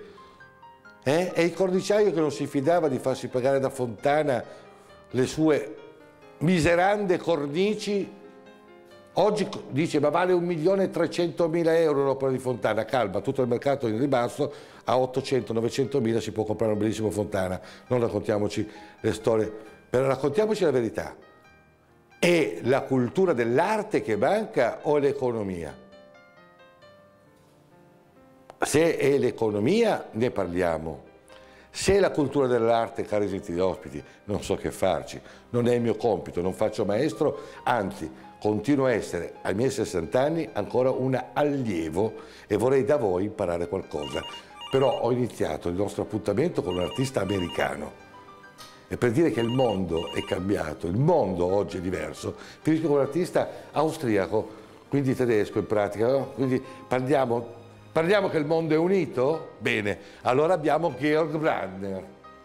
Eh? E il corniciaio che non si fidava di farsi pagare da Fontana le sue miserande cornici, oggi dice ma vale un milione e trecentomila euro l'opera di Fontana. Calma, tutto il mercato in ribasso, a ottocento novecentomila si può comprare un bellissimo Fontana. Non raccontiamoci le storie, però raccontiamoci la verità. È la cultura dell'arte che manca o l'economia? Se è l'economia ne parliamo. Se è la cultura dell'arte, cari gentili ospiti, non so che farci. Non è il mio compito, non faccio maestro, anzi continuo a essere, ai miei sessanta anni, ancora un allievo e vorrei da voi imparare qualcosa. Però ho iniziato il nostro appuntamento con un artista americano. E per dire che il mondo è cambiato, il mondo oggi è diverso, finisco con un artista austriaco, quindi tedesco in pratica, no? Quindi parliamo, parliamo che il mondo è unito? Bene, allora abbiamo Georg Brandner,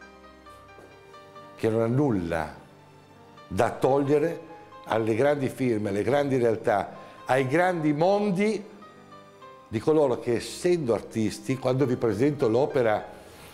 che non ha nulla da togliere alle grandi firme, alle grandi realtà, ai grandi mondi di coloro che, essendo artisti, quando vi presento l'opera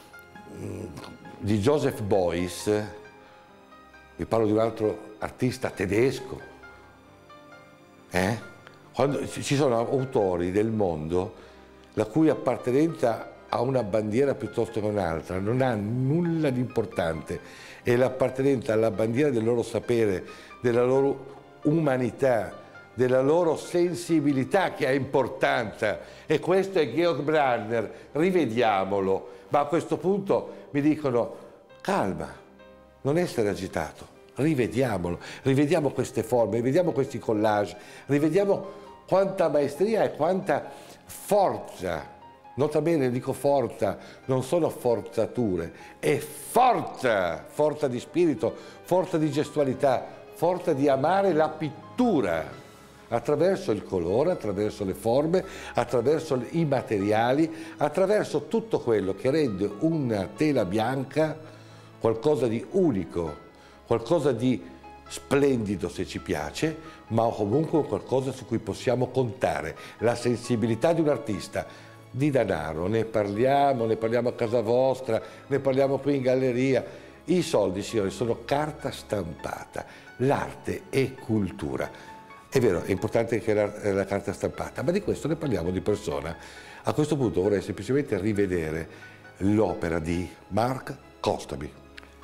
di Joseph Beuys, vi parlo di un altro artista tedesco, eh? Quando ci sono autori del mondo la cui appartenenza a una bandiera piuttosto che un'altra non ha nulla di importante, è l'appartenenza alla bandiera del loro sapere, della loro umanità, della loro sensibilità che ha importanza, e questo è Georg Brandner, rivediamolo. Ma a questo punto mi dicono: calma, non essere agitato, rivediamolo, rivediamo queste forme, rivediamo questi collage, rivediamo quanta maestria e quanta forza. Nota bene, dico forza, non sono forzature, è forza, forza di spirito, forza di gestualità, forza di amare la pittura attraverso il colore, attraverso le forme, attraverso i materiali, attraverso tutto quello che rende una tela bianca qualcosa di unico, qualcosa di splendido se ci piace, ma comunque qualcosa su cui possiamo contare, la sensibilità di un artista. Di denaro ne parliamo, ne parliamo a casa vostra, ne parliamo qui in galleria. I soldi, signori, sono carta stampata, l'arte è cultura. È vero, è importante che la, la carta stampata, ma di questo ne parliamo di persona. A questo punto vorrei semplicemente rivedere l'opera di Mark Kostaby.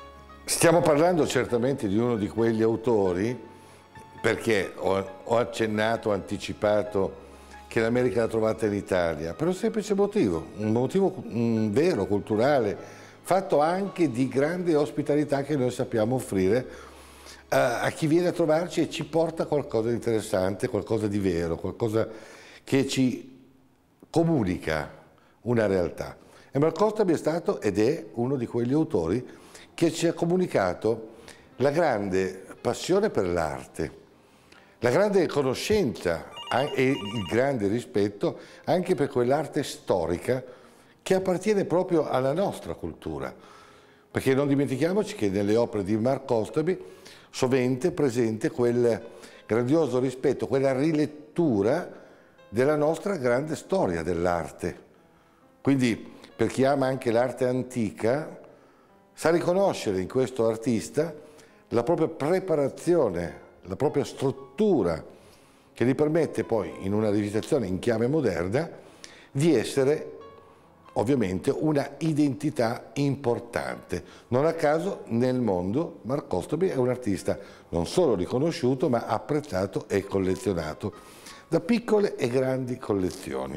Stiamo parlando certamente di uno di quegli autori, perché ho, ho accennato, ho anticipato che l'America l'ha trovata in Italia, per un semplice motivo, un motivo un vero, culturale, fatto anche di grande ospitalità che noi sappiamo offrire a, a chi viene a trovarci e ci porta qualcosa di interessante, qualcosa di vero, qualcosa che ci comunica una realtà. E Mark Kotzebue è stato ed è uno di quegli autori che ci ha comunicato la grande passione per l'arte, la grande conoscenza e il grande rispetto anche per quell'arte storica che appartiene proprio alla nostra cultura. Perché non dimentichiamoci che nelle opere di Mark Kotzebue sovente è presente quel grandioso rispetto, quella rilettura della nostra grande storia dell'arte. Quindi per chi ama anche l'arte antica, sa riconoscere in questo artista la propria preparazione, la propria struttura che gli permette poi in una rivisitazione in chiave moderna di essere ovviamente una identità importante. Non a caso nel mondo Mark Kotzebue è un artista non solo riconosciuto ma apprezzato e collezionato da piccole e grandi collezioni.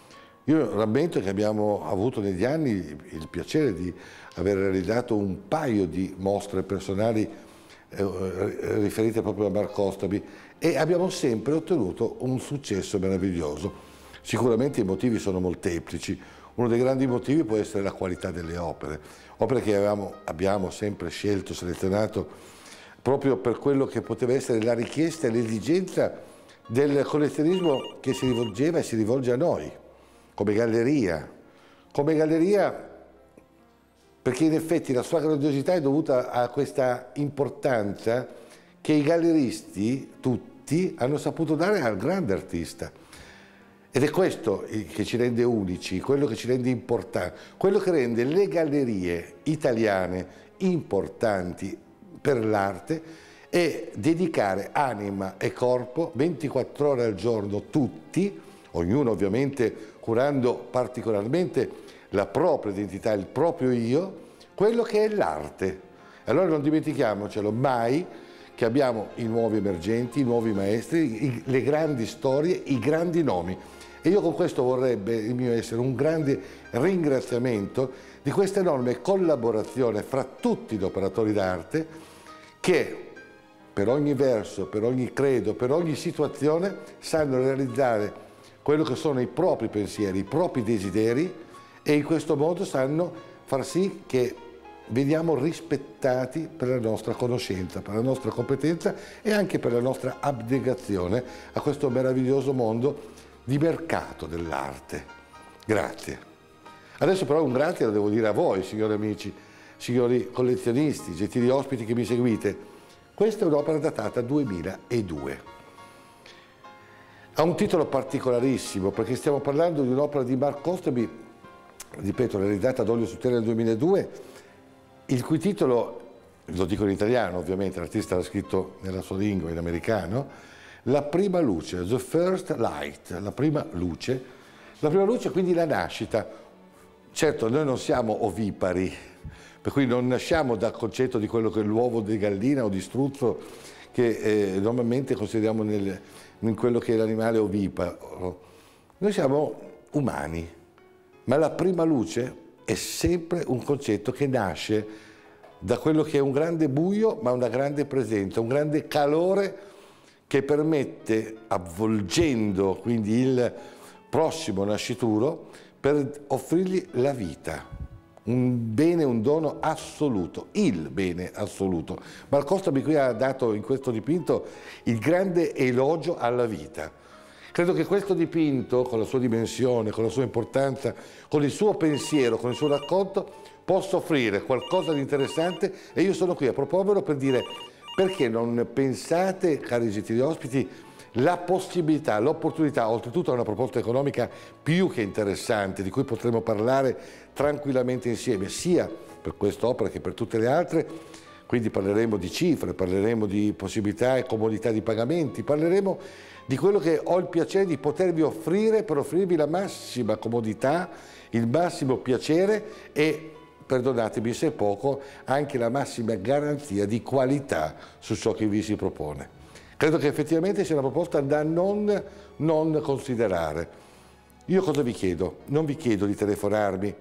Io rammento che abbiamo avuto negli anni il piacere di aver realizzato un paio di mostre personali eh, riferite proprio a Mark Kotzebue e abbiamo sempre ottenuto un successo meraviglioso. Sicuramente i motivi sono molteplici. Uno dei grandi motivi può essere la qualità delle opere, opere che avevamo, abbiamo sempre scelto, selezionato proprio per quello che poteva essere la richiesta e l'esigenza del collezionismo che si rivolgeva e si rivolge a noi. Come galleria, come galleria perché in effetti la sua grandiosità è dovuta a questa importanza che i galleristi tutti hanno saputo dare al grande artista. Ed è questo che ci rende unici, quello che ci rende importanti, quello che rende le gallerie italiane importanti per l'arte è dedicare anima e corpo ventiquattro ore al giorno tutti, ognuno ovviamente curando particolarmente la propria identità, il proprio io, quello che è l'arte. Allora non dimentichiamocelo mai che abbiamo i nuovi emergenti, i nuovi maestri, i, le grandi storie, i grandi nomi. E io con questo vorrebbe il mio essere un grande ringraziamento di questa enorme collaborazione fra tutti gli operatori d'arte che per ogni verso, per ogni credo, per ogni situazione sanno realizzare quello che sono i propri pensieri, i propri desideri e in questo modo sanno far sì che veniamo rispettati per la nostra conoscenza, per la nostra competenza e anche per la nostra abnegazione a questo meraviglioso mondo di mercato dell'arte. Grazie. Adesso però un grazie lo devo dire a voi, signori amici, signori collezionisti, gentili ospiti che mi seguite. Questa è un'opera datata duemiladue. Ha un titolo particolarissimo perché stiamo parlando di un'opera di Mark Kotzebue, ripeto, realizzata ad olio su tela nel duemiladue, il cui titolo, lo dico in italiano ovviamente, l'artista l'ha scritto nella sua lingua, in americano, La prima luce, The First Light, la prima luce, la prima luce quindi la nascita. Certo, noi non siamo ovipari, per cui non nasciamo dal concetto di quello che è l'uovo di gallina o di struzzo che eh, normalmente consideriamo nel, in quello che è l'animale oviparo. Noi siamo umani, ma la prima luce è sempre un concetto che nasce da quello che è un grande buio, ma una grande presenza, un grande calore che permette, avvolgendo quindi il prossimo nascituro, per offrirgli la vita, un bene, un dono assoluto, il bene assoluto. Mark Kotzebue qui ha dato in questo dipinto il grande elogio alla vita. Credo che questo dipinto, con la sua dimensione, con la sua importanza, con il suo pensiero, con il suo racconto, possa offrire qualcosa di interessante e io sono qui a proporvelo per dire perché non pensate, cari gentili ospiti, la possibilità, l'opportunità, oltretutto a una proposta economica più che interessante, di cui potremo parlare tranquillamente insieme, sia per quest'opera che per tutte le altre, quindi parleremo di cifre, parleremo di possibilità e comodità di pagamenti, parleremo di quello che ho il piacere di potervi offrire per offrirvi la massima comodità, il massimo piacere e perdonatemi se è poco, anche la massima garanzia di qualità su ciò che vi si propone. Credo che effettivamente sia una proposta da non, non considerare. Io cosa vi chiedo? Non vi chiedo di telefonarmi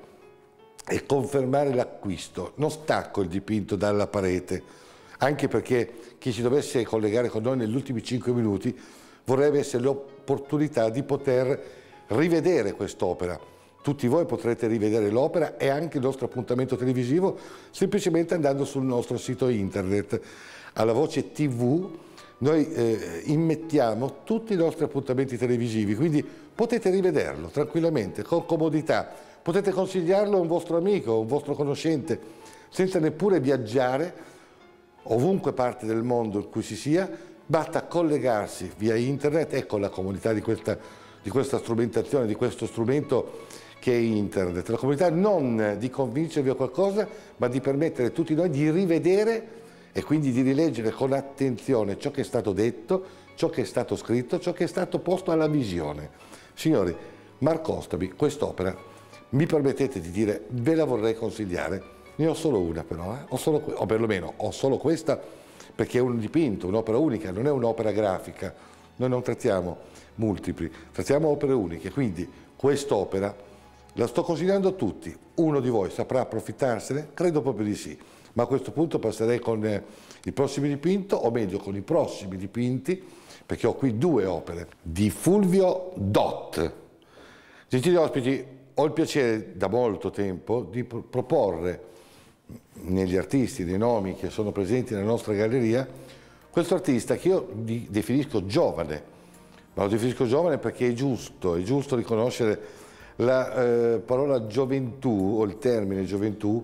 e confermare l'acquisto, non stacco il dipinto dalla parete, anche perché chi si dovesse collegare con noi negli ultimi cinque minuti vorrebbe essere l'opportunità di poter rivedere quest'opera. Tutti voi potrete rivedere l'opera e anche il nostro appuntamento televisivo semplicemente andando sul nostro sito internet. Alla Voce tivù noi eh, immettiamo tutti i nostri appuntamenti televisivi, quindi potete rivederlo tranquillamente, con comodità. Potete consigliarlo a un vostro amico, a un vostro conoscente, senza neppure viaggiare ovunque parte del mondo in cui si sia, basta collegarsi via internet. Ecco la comodità di questa, di questa strumentazione, di questo strumento che è internet. La comodità non di convincervi a qualcosa, ma di permettere a tutti noi di rivedere e quindi di rileggere con attenzione ciò che è stato detto, ciò che è stato scritto, ciò che è stato posto alla visione. Signori, Marco Ostabi, quest'opera, mi permettete di dire, ve la vorrei consigliare. Ne ho solo una però, eh? ho solo, o perlomeno ho solo questa perché è un dipinto, un'opera unica, non è un'opera grafica. Noi non trattiamo multipli, trattiamo opere uniche, quindi quest'opera la sto consigliando a tutti. Uno di voi saprà approfittarsene? Credo proprio di sì, ma a questo punto passerei con eh, il prossimo dipinto, o meglio con i prossimi dipinti, perché ho qui due opere di Fulvio Dott. Gentili ospiti, ho il piacere da molto tempo di proporre negli artisti, nei nomi che sono presenti nella nostra galleria, questo artista che io definisco giovane, ma lo definisco giovane perché è giusto, è giusto riconoscere la eh, parola gioventù o il termine gioventù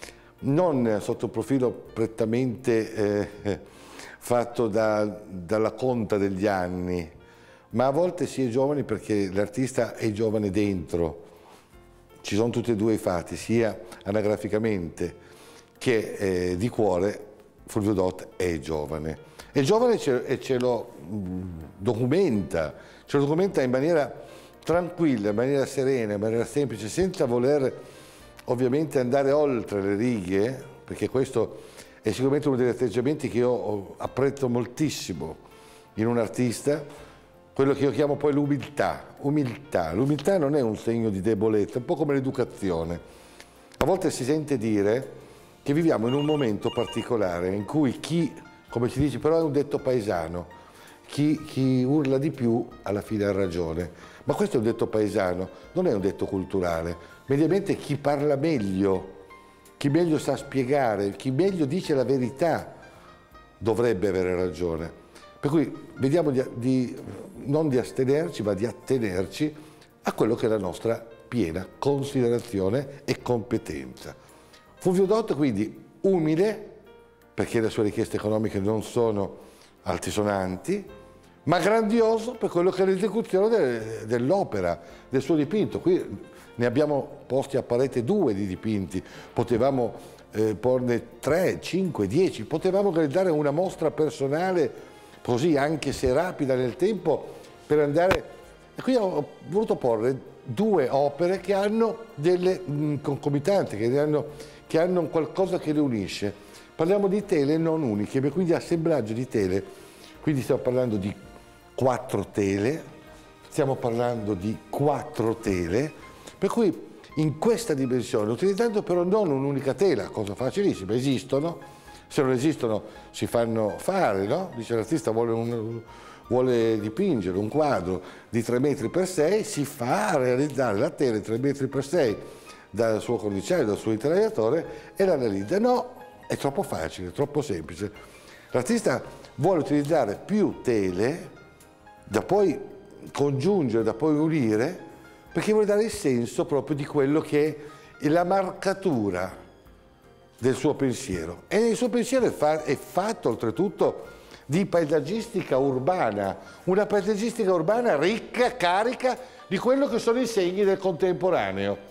non sotto un profilo prettamente eh, fatto da, dalla conta degli anni, ma a volte si è giovani perché l'artista è giovane dentro. Ci sono tutti e due i fatti, sia anagraficamente che eh, di cuore. Fulvio Dott è giovane. È giovane ce, e ce lo mh, documenta, ce lo documenta in maniera tranquilla, in maniera serena, in maniera semplice, senza voler ovviamente andare oltre le righe, perché questo è sicuramente uno degli atteggiamenti che io apprezzo moltissimo in un artista, quello che io chiamo poi l'umiltà. Umiltà. L'umiltà non è un segno di debolezza, è un po' come l'educazione. A volte si sente dire che viviamo in un momento particolare in cui chi, come si dice, però è un detto paesano, chi, chi urla di più alla fine ha ragione. Ma questo è un detto paesano, non è un detto culturale. Mediamente chi parla meglio, chi meglio sa spiegare, chi meglio dice la verità dovrebbe avere ragione. Per cui vediamo di, di, non di astenerci, ma di attenerci a quello che è la nostra piena considerazione e competenza. Fulvio Dott quindi umile, perché le sue richieste economiche non sono altisonanti, ma grandioso per quello che è l'esecuzione de, dell'opera, del suo dipinto. Qui ne abbiamo posti a parete due di dipinti, potevamo eh, porne tre, cinque, dieci, potevamo realizzare una mostra personale così, anche se rapida nel tempo, per andare... E qui ho voluto porre due opere che hanno delle mh, concomitanti, che hanno... che hanno qualcosa che le unisce. Parliamo di tele non uniche, quindi assemblaggio di tele, quindi stiamo parlando di quattro tele, stiamo parlando di quattro tele, per cui in questa dimensione, utilizzando però non un'unica tela, cosa facilissima, esistono, se non esistono si fanno fare, no? Dice l'artista vuole, un, vuole dipingere un quadro di tre metri per sei, si fa realizzare la tela di tre metri per sei, dal suo cordiciario, dal suo intagliatore e la realizza. No, è troppo facile, è troppo semplice. L'artista vuole utilizzare più tele da poi congiungere, da poi unire, perché vuole dare il senso proprio di quello che è la marcatura del suo pensiero. E il suo pensiero è, fa è fatto oltretutto di paesaggistica urbana, una paesaggistica urbana ricca, carica di quello che sono i segni del contemporaneo.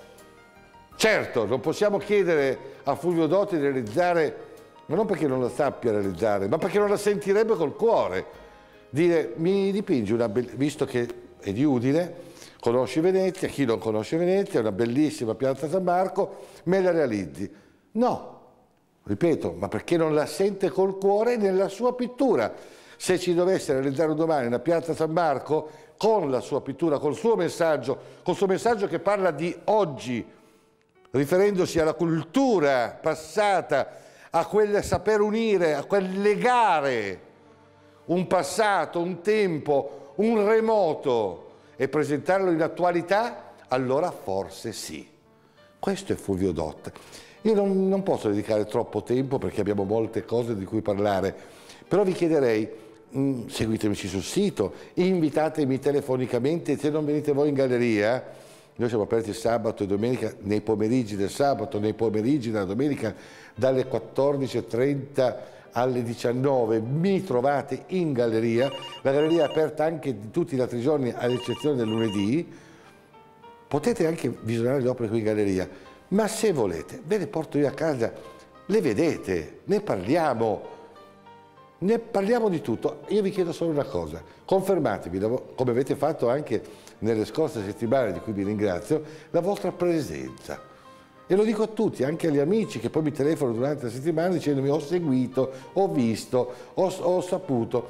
Certo, non possiamo chiedere a Fulvio Dott di realizzare, ma non perché non la sappia realizzare, ma perché non la sentirebbe col cuore. Dire, mi dipingi una bellissima, visto che è di Udine, conosci Venezia, chi non conosce Venezia, è una bellissima piazza San Marco, me la realizzi. No, ripeto, ma perché non la sente col cuore nella sua pittura. Se ci dovesse realizzare domani una piazza San Marco con la sua pittura, col suo messaggio, col suo messaggio che parla di oggi, riferendosi alla cultura passata, a quel saper unire, a quel legare un passato, un tempo, un remoto e presentarlo in attualità, allora forse sì. Questo è Fulvio Dott. Io non, non posso dedicare troppo tempo perché abbiamo molte cose di cui parlare, però vi chiederei, mh, seguitemi sul sito, invitatemi telefonicamente, se non venite voi in galleria. Noi siamo aperti sabato e domenica, nei pomeriggi del sabato, nei pomeriggi della domenica, dalle quattordici e trenta alle diciannove. Mi trovate in galleria. La galleria è aperta anche di tutti gli altri giorni, ad eccezione del lunedì. Potete anche visionare le opere qui in galleria, ma se volete, ve le porto io a casa, le vedete, ne parliamo. Ne parliamo di tutto. Io vi chiedo solo una cosa, confermatevi, come avete fatto anche nelle scorse settimane, di cui vi ringrazio, la vostra presenza. E lo dico a tutti, anche agli amici che poi mi telefonano durante la settimana dicendomi ho seguito, ho visto, ho, ho saputo.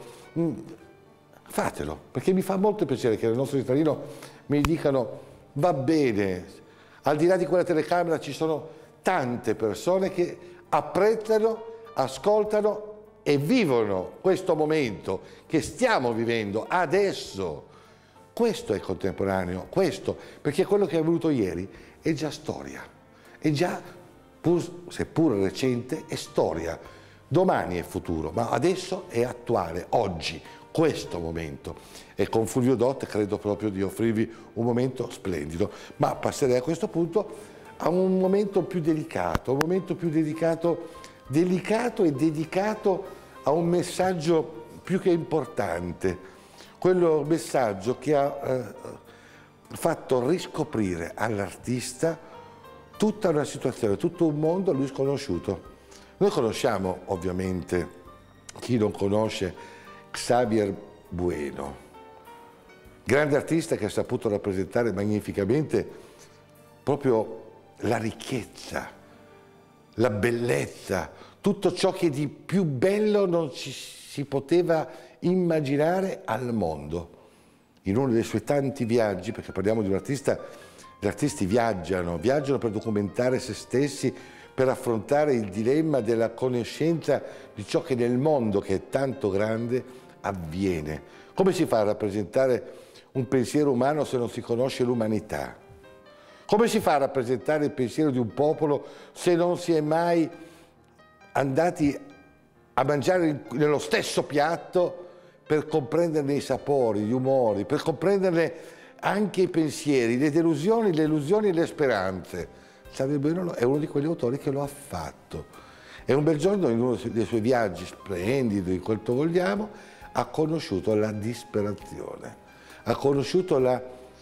Fatelo, perché mi fa molto piacere che nel nostro cittadino mi dicano va bene, al di là di quella telecamera ci sono tante persone che apprezzano, ascoltano e vivono questo momento che stiamo vivendo adesso. Questo è contemporaneo, questo, perché quello che è avvenuto ieri è già storia, è già, pur, seppur recente, è storia. Domani è futuro, ma adesso è attuale, oggi, questo momento. E con Fulvio Dott credo proprio di offrirvi un momento splendido, ma passerei a questo punto a un momento più delicato, un momento più dedicato, delicato e dedicato a un messaggio più che importante. Quello messaggio che ha eh, fatto riscoprire all'artista tutta una situazione, tutto un mondo a lui sconosciuto. Noi conosciamo ovviamente, chi non conosce, Xavier Bueno, grande artista che ha saputo rappresentare magnificamente proprio la ricchezza, la bellezza, tutto ciò che di più bello non ci si poteva immaginare al mondo. In uno dei suoi tanti viaggi, perché parliamo di un artista, gli artisti viaggiano, viaggiano per documentare se stessi, per affrontare il dilemma della conoscenza di ciò che nel mondo, che è tanto grande, avviene. Come si fa a rappresentare un pensiero umano se non si conosce l'umanità? Come si fa a rappresentare il pensiero di un popolo se non si è mai andati a mangiare nello stesso piatto per comprenderne i sapori, gli umori, per comprenderne anche i pensieri, le delusioni, le illusioni e le speranze? Xavier Bueno è uno di quegli autori che lo ha fatto. E un bel giorno, in uno dei suoi viaggi splendidi, quanto vogliamo, ha conosciuto la disperazione, ha conosciuto la,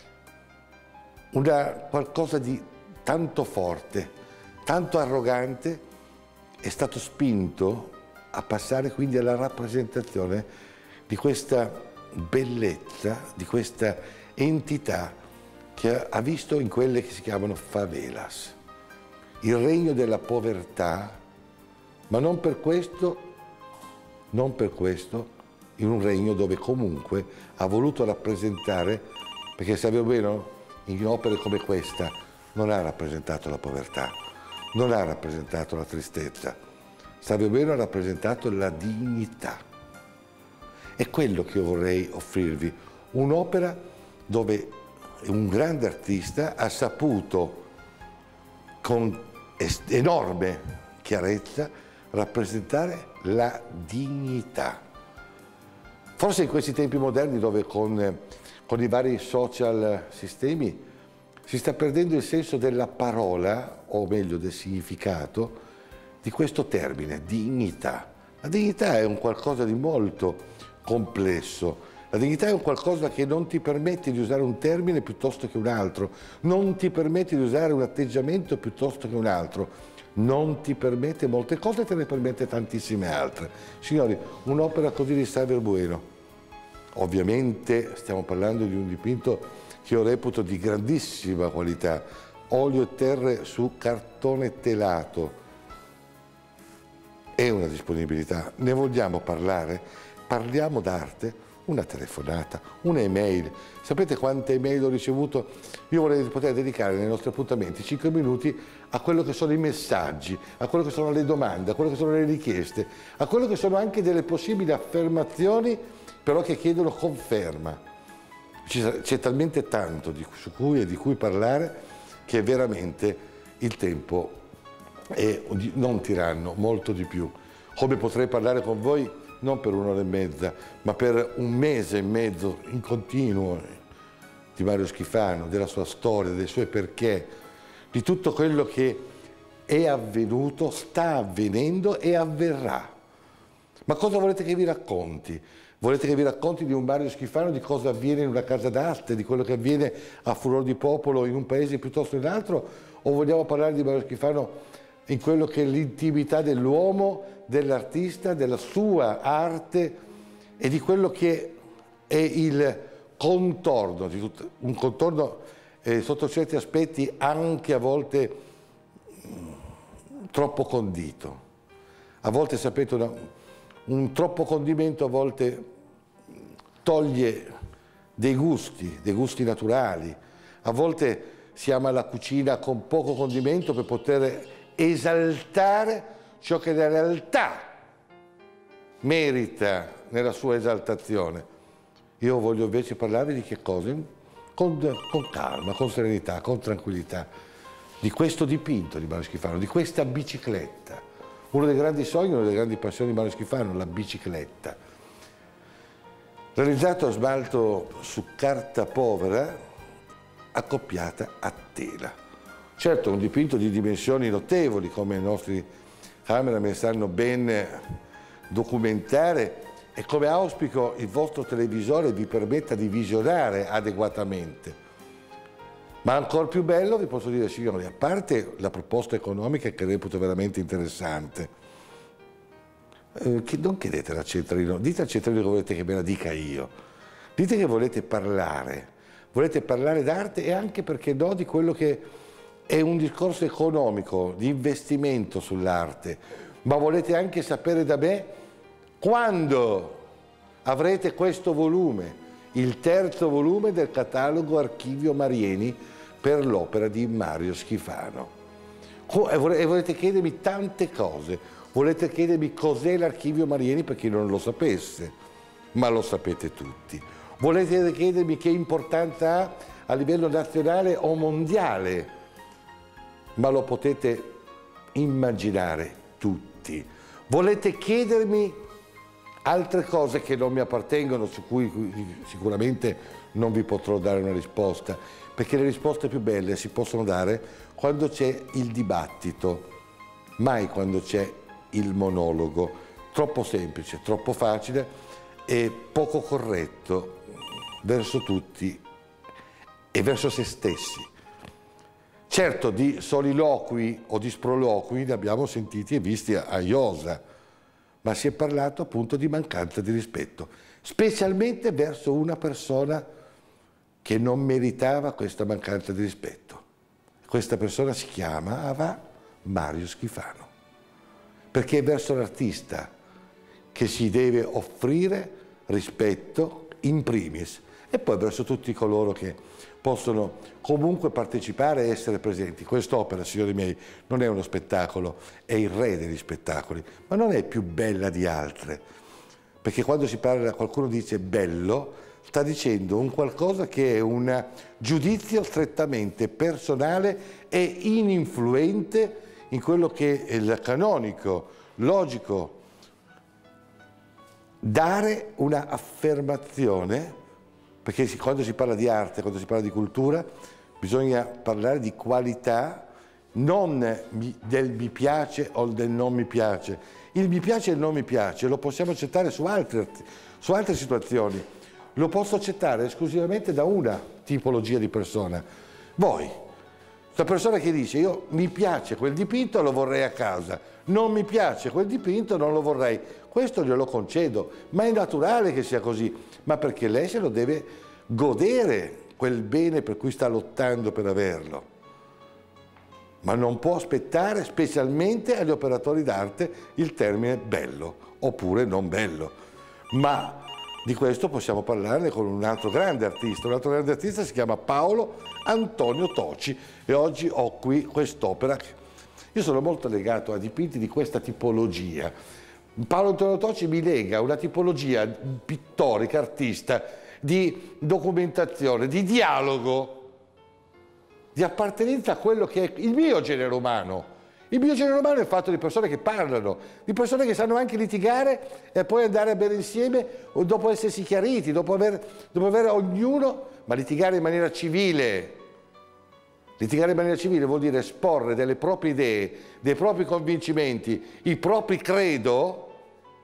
una, qualcosa di tanto forte, tanto arrogante, è stato spinto a passare quindi alla rappresentazione di questa bellezza, di questa entità che ha visto in quelle che si chiamano favelas, il regno della povertà, ma non per questo, non per questo, in un regno dove comunque ha voluto rappresentare, perché Xavier Bueno in opere come questa non ha rappresentato la povertà, non ha rappresentato la tristezza, Xavier Bueno ha rappresentato la dignità. È quello che io vorrei offrirvi, un'opera dove un grande artista ha saputo con enorme chiarezza rappresentare la dignità. Forse in questi tempi moderni dove con, con i vari social sistemi si sta perdendo il senso della parola, o meglio del significato, di questo termine, dignità. La dignità è un qualcosa di molto complesso. La dignità è un qualcosa che non ti permette di usare un termine piuttosto che un altro, non ti permette di usare un atteggiamento piuttosto che un altro, non ti permette molte cose, te ne permette tantissime altre. Signori, un'opera così di Xavier Bueno, ovviamente stiamo parlando di un dipinto che io reputo di grandissima qualità, olio e terre su cartone telato, e una disponibilità. Ne vogliamo parlare? Parliamo d'arte? Una telefonata, un'email. Sapete quante email ho ricevuto? Io vorrei poter dedicare nei nostri appuntamenti cinque minuti a quello che sono i messaggi, a quello che sono le domande, a quello che sono le richieste, a quello che sono anche delle possibili affermazioni, però che chiedono conferma. C'è talmente tanto di, su cui e di cui parlare che veramente il tempo è non tiranno, molto di più. Come potrei parlare con voi non per un'ora e mezza, ma per un mese e mezzo in continuo di Mario Schifano, della sua storia, dei suoi perché, di tutto quello che è avvenuto, sta avvenendo e avverrà. Ma cosa volete che vi racconti? Volete che vi racconti di un Mario Schifano, di cosa avviene in una casa d'arte, di quello che avviene a furor di popolo in un paese piuttosto che in un altro? O vogliamo parlare di Mario Schifano in quello che è l'intimità dell'uomo, dell'artista, della sua arte e di quello che è il contorno, di tutto, un contorno eh, sotto certi aspetti anche a volte mh, troppo condito. A volte, sapete, una, un troppo condimento a volte toglie dei gusti, dei gusti naturali. A volte si ama la cucina con poco condimento per poter esaltare ciò che la realtà merita nella sua esaltazione. Io voglio invece parlarvi di che cosa? Con, con calma, con serenità, con tranquillità, di questo dipinto di Mario Schifano, di questa bicicletta. Uno dei grandi sogni, una delle grandi passioni di Mario Schifano, la bicicletta. Realizzato a smalto su carta povera, accoppiata a tela. Certo, un dipinto di dimensioni notevoli, come i nostri cameraman sanno ben documentare, e come auspico il vostro televisore vi permetta di visionare adeguatamente. Ma ancora più bello, vi posso dire, signori, a parte la proposta economica che reputo veramente interessante, eh, che non chiedete a Centralino, dite a Centralino che volete che me la dica io, dite che volete parlare, volete parlare d'arte e anche, perché no, di quello che è un discorso economico, di investimento sull'arte, ma volete anche sapere da me quando avrete questo volume, il terzo volume del catalogo Archivio Marieni per l'opera di Mario Schifano. E volete chiedermi tante cose, volete chiedermi cos'è l'Archivio Marieni per chi non lo sapesse, ma lo sapete tutti. Volete chiedermi che importanza ha a livello nazionale o mondiale, ma lo potete immaginare tutti. Volete chiedermi altre cose che non mi appartengono, su cui sicuramente non vi potrò dare una risposta, perché le risposte più belle si possono dare quando c'è il dibattito, mai quando c'è il monologo, troppo semplice, troppo facile e poco corretto verso tutti e verso se stessi. Certo, di soliloqui o di sproloqui ne abbiamo sentiti e visti a iosa, ma si è parlato appunto di mancanza di rispetto, specialmente verso una persona che non meritava questa mancanza di rispetto. Questa persona si chiamava Mario Schifano, perché è verso l'artista che si deve offrire rispetto in primis e poi verso tutti coloro che possono comunque partecipare e essere presenti. Quest'opera, signori miei, non è uno spettacolo, è il re degli spettacoli, ma non è più bella di altre, perché quando si parla, qualcuno dice bello, sta dicendo un qualcosa che è un giudizio strettamente personale e ininfluente in quello che è il canonico, logico, dare una affermazione, perché quando si parla di arte, quando si parla di cultura, bisogna parlare di qualità, non del mi piace o del non mi piace. Il mi piace e il non mi piace lo possiamo accettare su altre, su altre situazioni, lo posso accettare esclusivamente da una tipologia di persona. Voi, la persona che dice io mi piace quel dipinto, lo vorrei a casa, non mi piace quel dipinto, non lo vorrei. Questo glielo concedo, ma è naturale che sia così, ma perché lei se lo deve godere quel bene per cui sta lottando per averlo. ma non può aspettare, specialmente agli operatori d'arte, il termine bello, oppure non bello. Ma di questo possiamo parlarne con un altro grande artista. Un altro grande artista si chiama Paolo Antonio Toci e oggi ho qui quest'opera. Io sono molto legato a dipinti di questa tipologia. Paolo Antonio Toci mi lega a una tipologia pittorica, artista, di documentazione, di dialogo, di appartenenza a quello che è il mio genere umano. Il mio genere umano è fatto di persone che parlano, di persone che sanno anche litigare e poi andare a bere insieme dopo essersi chiariti, dopo aver, dopo aver ognuno, ma litigare in maniera civile. Litigare in maniera civile vuol dire esporre delle proprie idee, dei propri convincimenti, i propri credo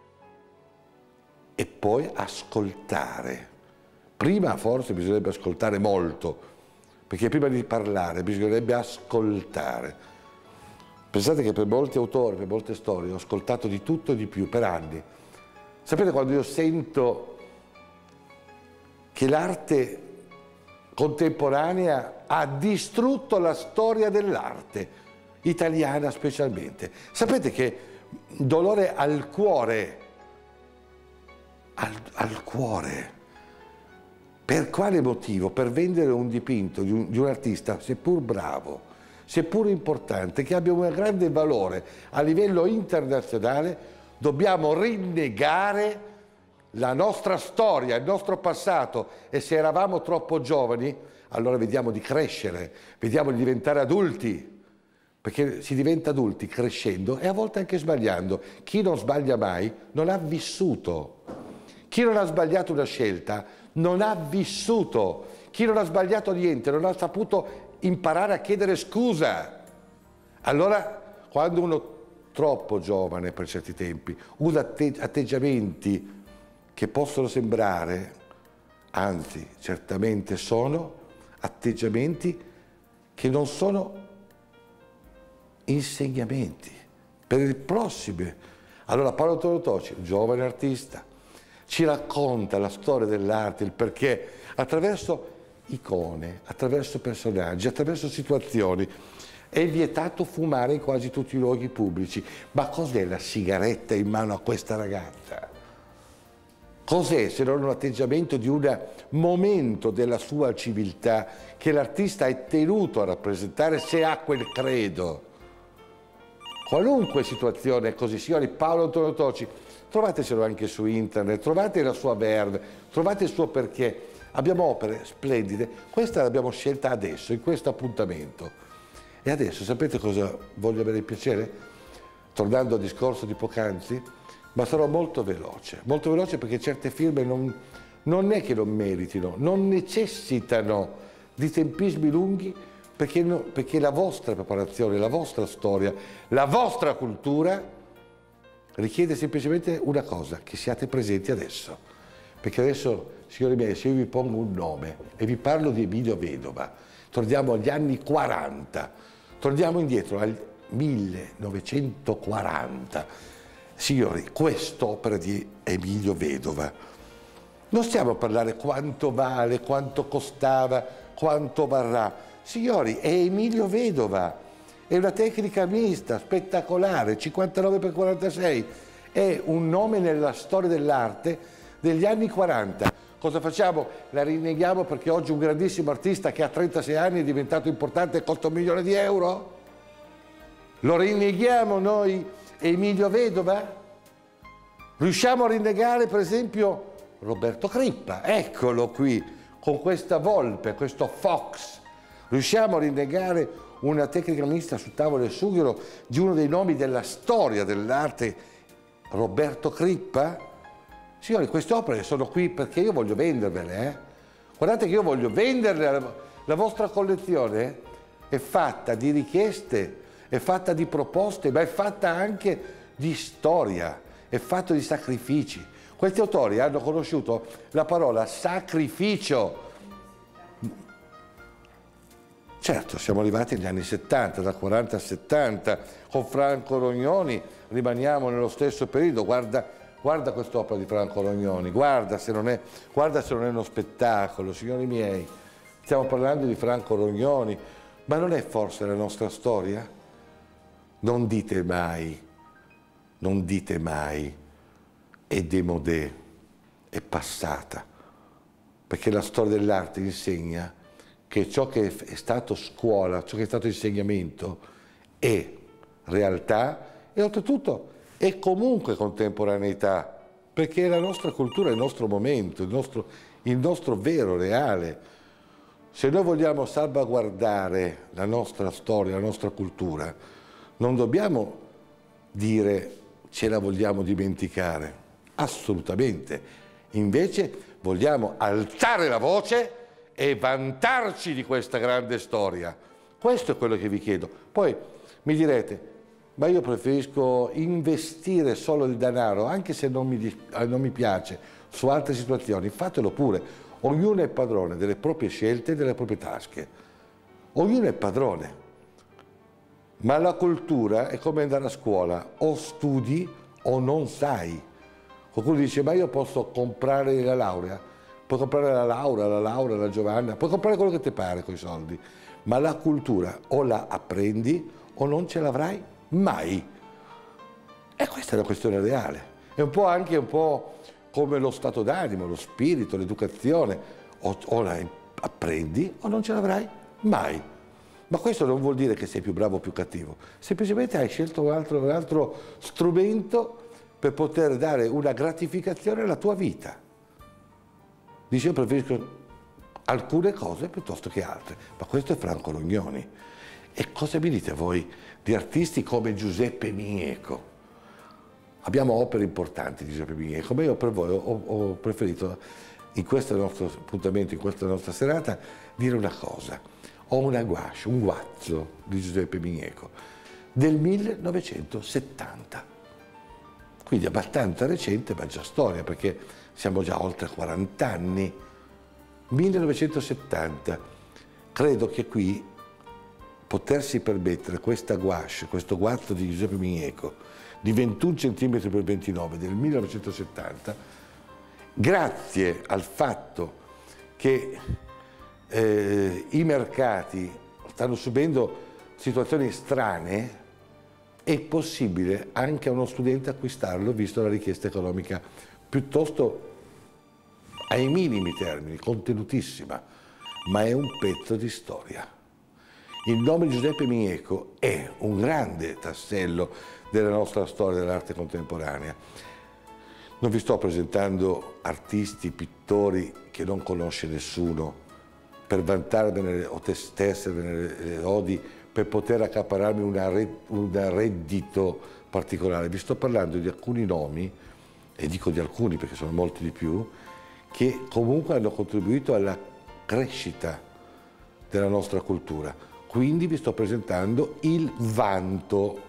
e poi ascoltare. Prima forse bisognerebbe ascoltare molto, perché prima di parlare bisognerebbe ascoltare. Pensate che per molti autori, per molte storie, ho ascoltato di tutto e di più per anni. Sapete quando io sento che l'arte contemporanea ha distrutto la storia dell'arte, italiana specialmente. Sapete che dolore al cuore, al, al cuore. Per quale motivo? Per vendere un dipinto di un, di un artista, seppur bravo, seppur importante, che abbia un grande valore a livello internazionale, dobbiamo rinnegare la nostra storia, il nostro passato, e se eravamo troppo giovani, allora vediamo di crescere, vediamo di diventare adulti, perché si diventa adulti crescendo e a volte anche sbagliando. Chi non sbaglia mai non ha vissuto. Chi non ha sbagliato una scelta non ha vissuto. Chi non ha sbagliato niente non ha saputo imparare a chiedere scusa. Allora, quando uno troppo giovane per certi tempi usa atteggiamenti che possono sembrare, anzi certamente sono, atteggiamenti che non sono insegnamenti per il prossimo. Allora Paolo Antonio Toci, giovane artista, ci racconta la storia dell'arte, il perché, attraverso icone, attraverso personaggi, attraverso situazioni. È vietato fumare in quasi tutti i luoghi pubblici. Ma cos'è la sigaretta in mano a questa ragazza? Cos'è se non un atteggiamento di un momento della sua civiltà che l'artista è tenuto a rappresentare se ha quel credo? Qualunque situazione così, signori, Paolo Antonio Toci, trovateselo anche su internet, trovate la sua verve, trovate il suo perché. Abbiamo opere splendide, questa l'abbiamo scelta adesso, in questo appuntamento. E adesso sapete cosa voglio avere il piacere? Tornando al discorso di poc'anzi, ma sarò molto veloce, molto veloce perché certe firme non, non è che non meritino, non necessitano di tempismi lunghi, perché, no, perché la vostra preparazione, la vostra storia, la vostra cultura richiede semplicemente una cosa, che siate presenti adesso. Perché adesso, signori miei, se io vi pongo un nome e vi parlo di Emilio Vedova, torniamo agli anni quaranta, torniamo indietro al millenovecentoquaranta. Signori, quest'opera di Emilio Vedova, non stiamo a parlare quanto vale, quanto costava, quanto varrà. Signori, è Emilio Vedova, è una tecnica mista, spettacolare, cinquantanove per quarantasei, è un nome nella storia dell'arte degli anni quaranta. Cosa facciamo? La rinneghiamo perché oggi un grandissimo artista che ha trentasei anni è diventato importante e costa un milione di euro? Lo rinneghiamo noi Emilio Vedova? Riusciamo a rinnegare per esempio Roberto Crippa, eccolo qui, con questa volpe, questo fox. Riusciamo a rinnegare una tecnica mista su tavolo e sughero di uno dei nomi della storia dell'arte, Roberto Crippa? Signori, queste opere sono qui perché io voglio vendervele, eh? Guardate che io voglio venderle, la, la vostra collezione è fatta di richieste, è fatta di proposte, ma è fatta anche di storia, è fatta di sacrifici. Questi autori hanno conosciuto la parola sacrificio. Certo, siamo arrivati agli anni settanta, da quaranta a settanta, con Franco Rognoni rimaniamo nello stesso periodo. Guarda, guarda quest'opera di Franco Rognoni, guarda se, non è, guarda se non è uno spettacolo, signori miei. Stiamo parlando di Franco Rognoni, Ma non è forse la nostra storia? Non dite mai, non dite mai, è démodé, è passata, perché la storia dell'arte insegna che ciò che è stato scuola, ciò che è stato insegnamento, è realtà e oltretutto è comunque contemporaneità, perché è la nostra cultura, il nostro momento, il nostro, il nostro vero, reale. Se noi vogliamo salvaguardare la nostra storia, la nostra cultura, non dobbiamo dire ce la vogliamo dimenticare, assolutamente. Invece vogliamo alzare la voce e vantarci di questa grande storia. Questo è quello che vi chiedo. Poi mi direte, ma io preferisco investire solo il denaro, anche se non mi, non mi piace, su altre situazioni, fatelo pure. Ognuno è padrone delle proprie scelte e delle proprie tasche. Ognuno è padrone. Ma la cultura è come andare a scuola, o studi o non sai. Qualcuno dice, ma io posso comprare la laurea? Puoi comprare la Laura, la Laura, la Giovanna, puoi comprare quello che ti pare con i soldi. Ma la cultura o la apprendi o non ce l'avrai mai. E questa è la questione reale. È un po' anche un po' come lo stato d'animo, lo spirito, l'educazione. O, o la apprendi o non ce l'avrai mai. Ma questo non vuol dire che sei più bravo o più cattivo. Semplicemente hai scelto un altro, un altro strumento per poter dare una gratificazione alla tua vita. Dice, io preferisco alcune cose piuttosto che altre. Ma questo è Franco Rognoni. E cosa mi dite voi di artisti come Giuseppe Mieco? Abbiamo opere importanti di Giuseppe Mieco, ma io per voi ho, ho preferito in questo nostro appuntamento, in questa nostra serata, dire una cosa. Ho una gouache, un guazzo di Giuseppe Mieco del millenovecentosettanta. Quindi abbastanza recente, ma già storia, perché siamo già oltre quaranta anni. millenovecentosettanta. Credo che qui potersi permettere questa gouache, questo guazzo di Giuseppe Mieco di ventuno centimetri per ventinove del millenovecentosettanta, grazie al fatto che eh, i mercati stanno subendo situazioni strane, è possibile anche a uno studente acquistarlo, visto la richiesta economica piuttosto ai minimi termini, contenutissima, ma è un pezzo di storia. Il nome di Giuseppe Mieco è un grande tassello della nostra storia dell'arte contemporanea. Non vi sto presentando artisti, pittori che non conosce nessuno per vantarvene o testersene le lodi, per poter accaparrarmi un reddito particolare. Vi sto parlando di alcuni nomi, e dico di alcuni perché sono molti di più, che comunque hanno contribuito alla crescita della nostra cultura. Quindi vi sto presentando il vanto.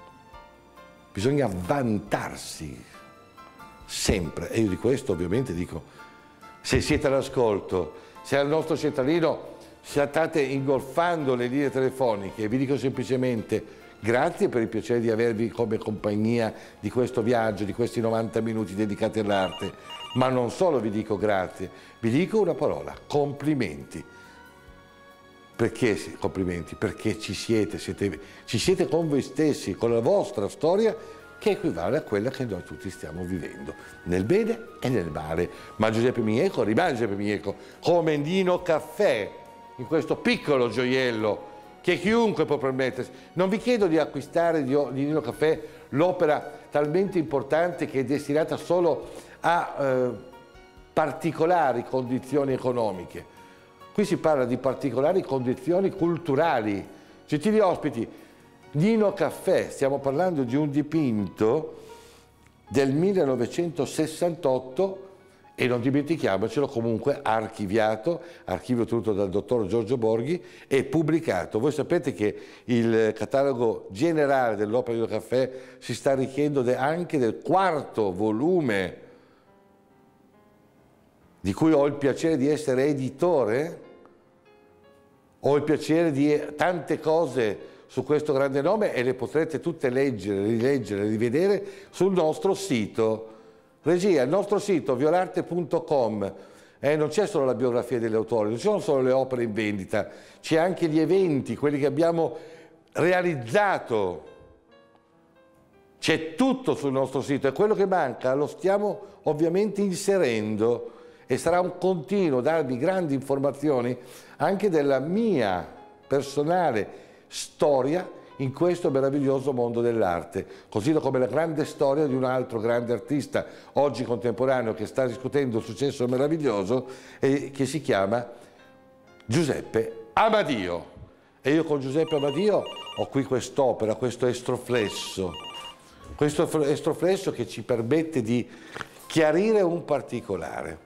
Bisogna vantarsi sempre, e io di questo ovviamente dico, se siete all'ascolto, se al nostro centralino state ingolfando le linee telefoniche, vi dico semplicemente grazie per il piacere di avervi come compagnia di questo viaggio, di questi novanta minuti dedicati all'arte, ma non solo vi dico grazie, vi dico una parola, complimenti. Perché complimenti? Perché ci siete, siete, ci siete con voi stessi, con la vostra storia, che equivale a quella che noi tutti stiamo vivendo, nel bene e nel male. Ma Giuseppe Mieco rimane Giuseppe Mieco, come Nino Caffè, in questo piccolo gioiello che chiunque può permettersi. Non vi chiedo di acquistare di Nino Caffè l'opera talmente importante che è destinata solo a eh, particolari condizioni economiche. Qui si parla di particolari condizioni culturali. Gentili ospiti, Nino Caffè, stiamo parlando di un dipinto del millenovecentosessantotto e non dimentichiamocelo, comunque archiviato, archivio tenuto dal dottor Giorgio Borghi e pubblicato. Voi sapete che il catalogo generale dell'opera di Nino Caffè si sta arricchendo anche del quarto volume, di cui ho il piacere di essere editore. Ho il piacere di tante cose su questo grande nome e le potrete tutte leggere, rileggere, rivedere sul nostro sito. Regia, il nostro sito violarte punto com, Eh, non c'è solo la biografia degli autori, non ci sono solo le opere in vendita, c'è anche gli eventi, quelli che abbiamo realizzato. C'è tutto sul nostro sito e quello che manca lo stiamo ovviamente inserendo e sarà un continuo darvi grandi informazioni anche della mia personale storia in questo meraviglioso mondo dell'arte, così come la grande storia di un altro grande artista oggi contemporaneo che sta riscuotendo un successo meraviglioso e che si chiama Giuseppe Amadio. E io con Giuseppe Amadio ho qui quest'opera, questo estroflesso, questo estroflesso che ci permette di chiarire un particolare.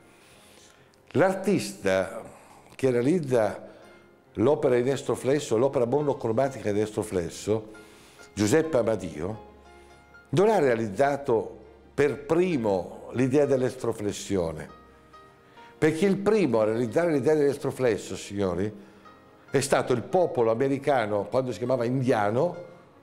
L'artista che realizza l'opera in estroflesso, l'opera monocromatica in estroflesso, Giuseppe Amadio, non ha realizzato per primo l'idea dell'estroflessione, perché il primo a realizzare l'idea dell'estroflesso, signori, è stato il popolo americano, quando si chiamava indiano,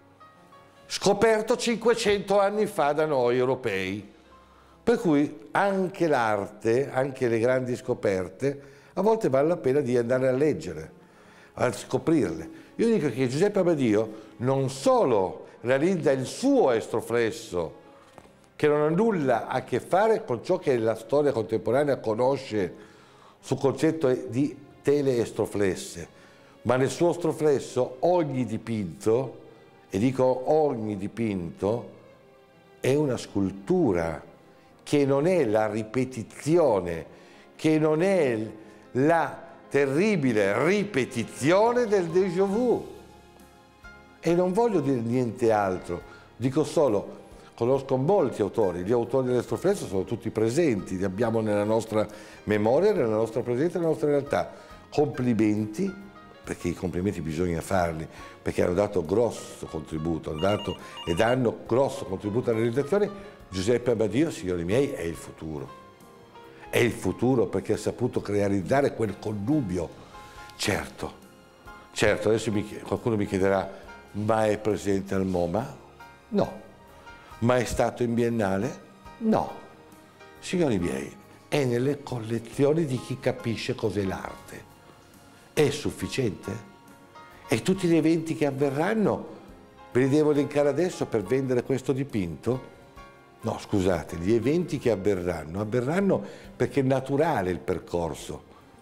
scoperto cinquecento anni fa da noi europei. Per cui anche l'arte, anche le grandi scoperte, a volte vale la pena di andare a leggere, a scoprirle. Io dico che Giuseppe Amadio non solo realizza il suo estroflesso, che non ha nulla a che fare con ciò che la storia contemporanea conosce sul concetto di tele estroflesse, ma nel suo estroflesso ogni dipinto, e dico ogni dipinto, è una scultura, che non è la ripetizione, che non è la terribile ripetizione del déjà vu. E non voglio dire niente altro, dico solo, conosco molti autori, gli autori dell'estroflesso sono tutti presenti, li abbiamo nella nostra memoria, nella nostra presenza, nella nostra realtà. Complimenti, perché i complimenti bisogna farli, perché hanno dato grosso contributo, hanno dato e danno grosso contributo alla realizzazione. Giuseppe Amadio, signori miei, è il futuro. È il futuro perché ha saputo realizzare quel connubio. Certo, certo, adesso mi, qualcuno mi chiederà, ma è presente al MoMA? No. Ma è stato in Biennale? No. Signori miei, è nelle collezioni di chi capisce cos'è l'arte. È sufficiente? E tutti gli eventi che avverranno ve li devo elencare adesso per vendere questo dipinto? No, scusate, gli eventi che avverranno, avverranno perché è naturale il percorso.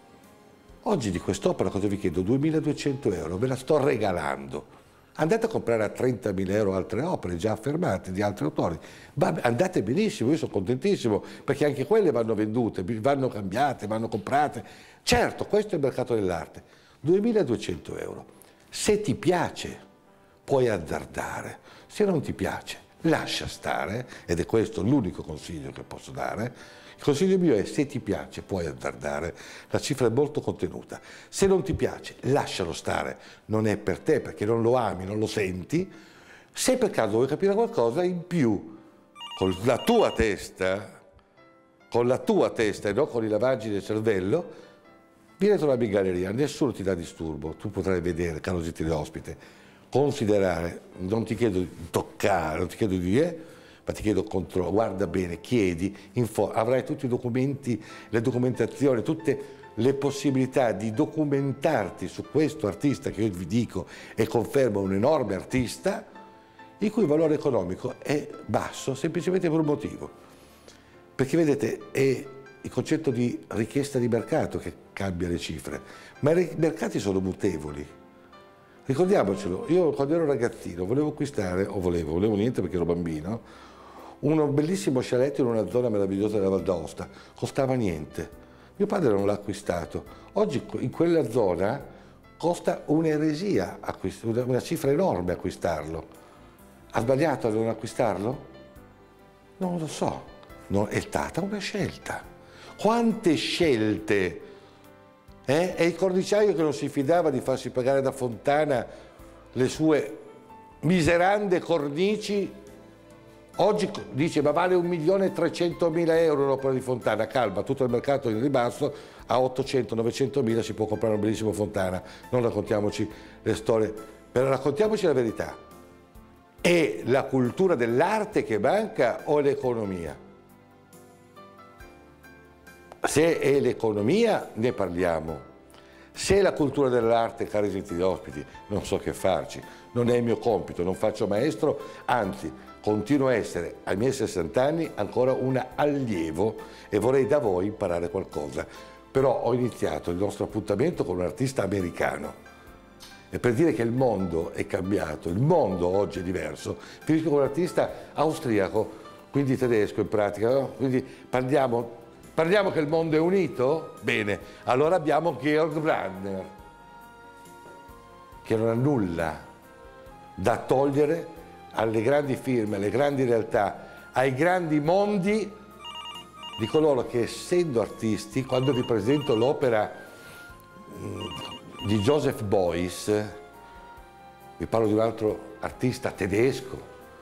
Oggi di quest'opera cosa vi chiedo? duemiladuecento euro, ve la sto regalando. Andate a comprare a trentamila euro altre opere già affermate di altri autori. Va, andate benissimo, io sono contentissimo, perché anche quelle vanno vendute, vanno cambiate, vanno comprate. Certo, questo è il mercato dell'arte. duemiladuecento euro. Se ti piace, puoi azzardare. Se non ti piace, lascia stare, ed è questo l'unico consiglio che posso dare. Il consiglio mio è: se ti piace puoi azzardare, la cifra è molto contenuta. Se non ti piace, lascialo stare, non è per te perché non lo ami, non lo senti. Se per caso vuoi capire qualcosa in più, con la tua testa, con la tua testa e non con i lavaggi del cervello, vieni a trovarmi in galleria, nessuno ti dà disturbo, tu potrai vedere, caro gentile ospite, considerare, non ti chiedo di toccare, non ti chiedo di dire, ma ti chiedo controllo, guarda bene, chiedi, avrai tutti i documenti, le documentazioni, tutte le possibilità di documentarti su questo artista che io vi dico e confermo un enorme artista, il cui valore economico è basso semplicemente per un motivo. Perché vedete, è il concetto di richiesta di mercato che cambia le cifre, ma i mercati sono mutevoli. Ricordiamocelo, io quando ero ragazzino volevo acquistare, o volevo, volevo niente perché ero bambino, un bellissimo chalet in una zona meravigliosa della Val d'Aosta, costava niente. Mio padre non l'ha acquistato. Oggi in quella zona costa un'eresia, una cifra enorme acquistarlo. Ha sbagliato a non acquistarlo? Non lo so, non, è stata una scelta. Quante scelte! Eh? E il corniciaio che non si fidava di farsi pagare da Fontana le sue miserande cornici, oggi dice ma vale un milione e trecentomila euro l'opera di Fontana. Calma, tutto il mercato in ribasso, a ottocento novecentomila si può comprare un bellissimo Fontana. Non raccontiamoci le storie, però raccontiamoci la verità. È la cultura dell'arte che manca o l'economia? Se è l'economia, ne parliamo. Se è la cultura dell'arte, cari gentili ospiti, non so che farci. Non è il mio compito, non faccio maestro, anzi, continuo a essere, ai miei sessanta anni, ancora un allievo e vorrei da voi imparare qualcosa. Però ho iniziato il nostro appuntamento con un artista americano. E per dire che il mondo è cambiato, il mondo oggi è diverso, finisco con un artista austriaco, quindi tedesco in pratica, no? Quindi parliamo, parliamo che il mondo è unito? Bene, allora abbiamo Georg Brandner, che non ha nulla da togliere alle grandi firme, alle grandi realtà, ai grandi mondi di coloro che, essendo artisti, quando vi presento l'opera di Joseph Beuys, vi parlo di un altro artista tedesco,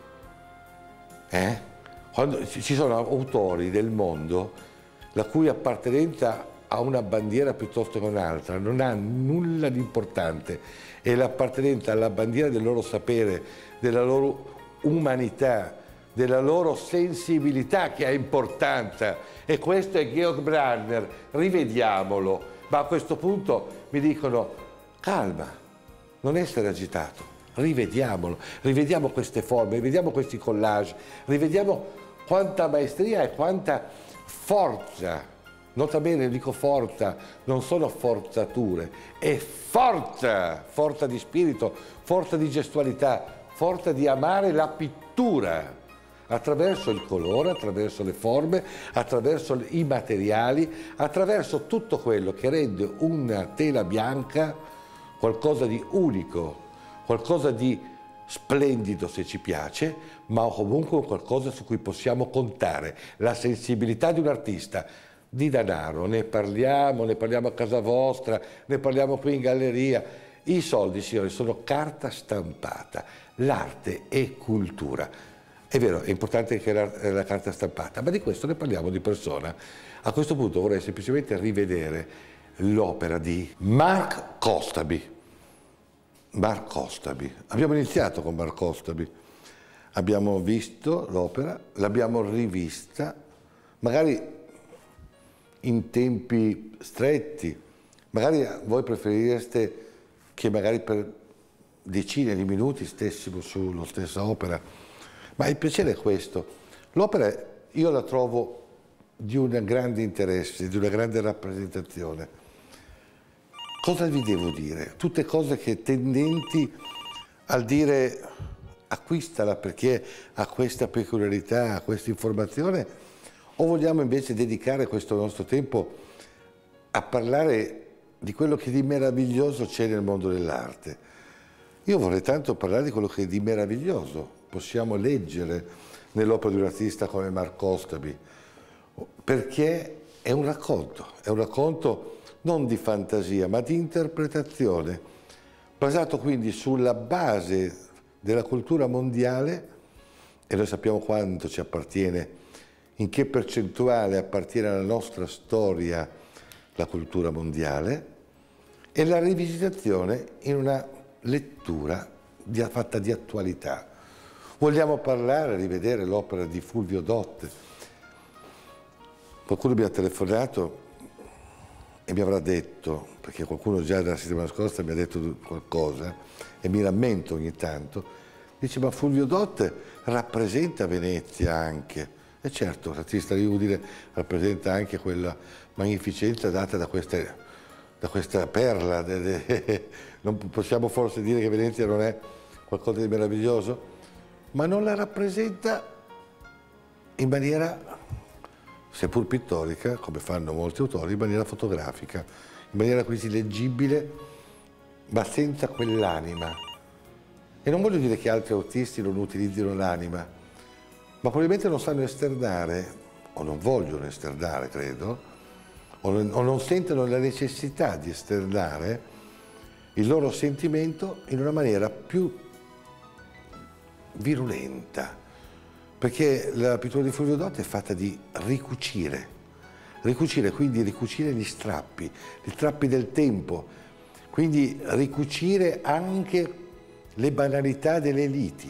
eh? Quando ci sono autori del mondo la cui appartenenza a una bandiera piuttosto che un'altra non ha nulla di importante, è l'appartenenza alla bandiera del loro sapere, della loro umanità, della loro sensibilità che ha importanza, e questo è Georg Brandner, rivediamolo. Ma a questo punto mi dicono, calma, non essere agitato, rivediamolo, rivediamo queste forme, rivediamo questi collage, rivediamo quanta maestria e quanta forza. Nota bene, dico forza, non sono forzature, è forza, forza di spirito, forza di gestualità, forza di amare la pittura, attraverso il colore, attraverso le forme, attraverso i materiali, attraverso tutto quello che rende una tela bianca qualcosa di unico, qualcosa di splendido se ci piace, ma comunque qualcosa su cui possiamo contare, la sensibilità di un artista. Di denaro ne parliamo, ne parliamo a casa vostra, ne parliamo qui in galleria. I soldi, signori, sono carta stampata, l'arte è cultura. È vero, è importante che la, la carta stampata, ma di questo ne parliamo di persona. A questo punto vorrei semplicemente rivedere l'opera di Mark Kostaby. Mark Kostaby. Abbiamo iniziato con Mark Kostaby, abbiamo visto l'opera, l'abbiamo rivista, magari in tempi stretti, magari voi preferireste che magari per decine di minuti stessimo sulla stessa opera. Ma il piacere è questo, l'opera io la trovo di un grande interesse, di una grande rappresentazione. Cosa vi devo dire? Tutte cose che tendenti al dire acquistala perché ha questa peculiarità, ha questa informazione, o vogliamo invece dedicare questo nostro tempo a parlare di quello che di meraviglioso c'è nel mondo dell'arte? Io vorrei tanto parlare di quello che di meraviglioso possiamo leggere nell'opera di un artista come Mark Kostaby, perché è un racconto, è un racconto non di fantasia, ma di interpretazione, basato quindi sulla base della cultura mondiale, e noi sappiamo quanto ci appartiene, in che percentuale appartiene alla nostra storia la cultura mondiale, e la rivisitazione in una lettura di, fatta di attualità. Vogliamo parlare, rivedere l'opera di Fulvio Dotte. Qualcuno mi ha telefonato e mi avrà detto, perché qualcuno già dalla settimana scorsa mi ha detto qualcosa, e mi rammento ogni tanto, dice, ma Fulvio Dotte rappresenta Venezia anche. E certo, l'artista di Udine rappresenta anche quella magnificenza data da, queste, da questa perla. De, de, non possiamo forse dire che Venezia non è qualcosa di meraviglioso? Ma non la rappresenta in maniera, seppur pittorica, come fanno molti autori, in maniera fotografica, in maniera quasi leggibile, ma senza quell'anima. E non voglio dire che altri autisti non utilizzino l'anima, ma probabilmente non sanno esternare, o non vogliono esternare, credo, o non, o non sentono la necessità di esternare il loro sentimento in una maniera più virulenta, perché la pittura di Fulvio Dotte è fatta di ricucire, ricucire, quindi ricucire gli strappi, gli strappi del tempo, quindi ricucire anche le banalità delle liti,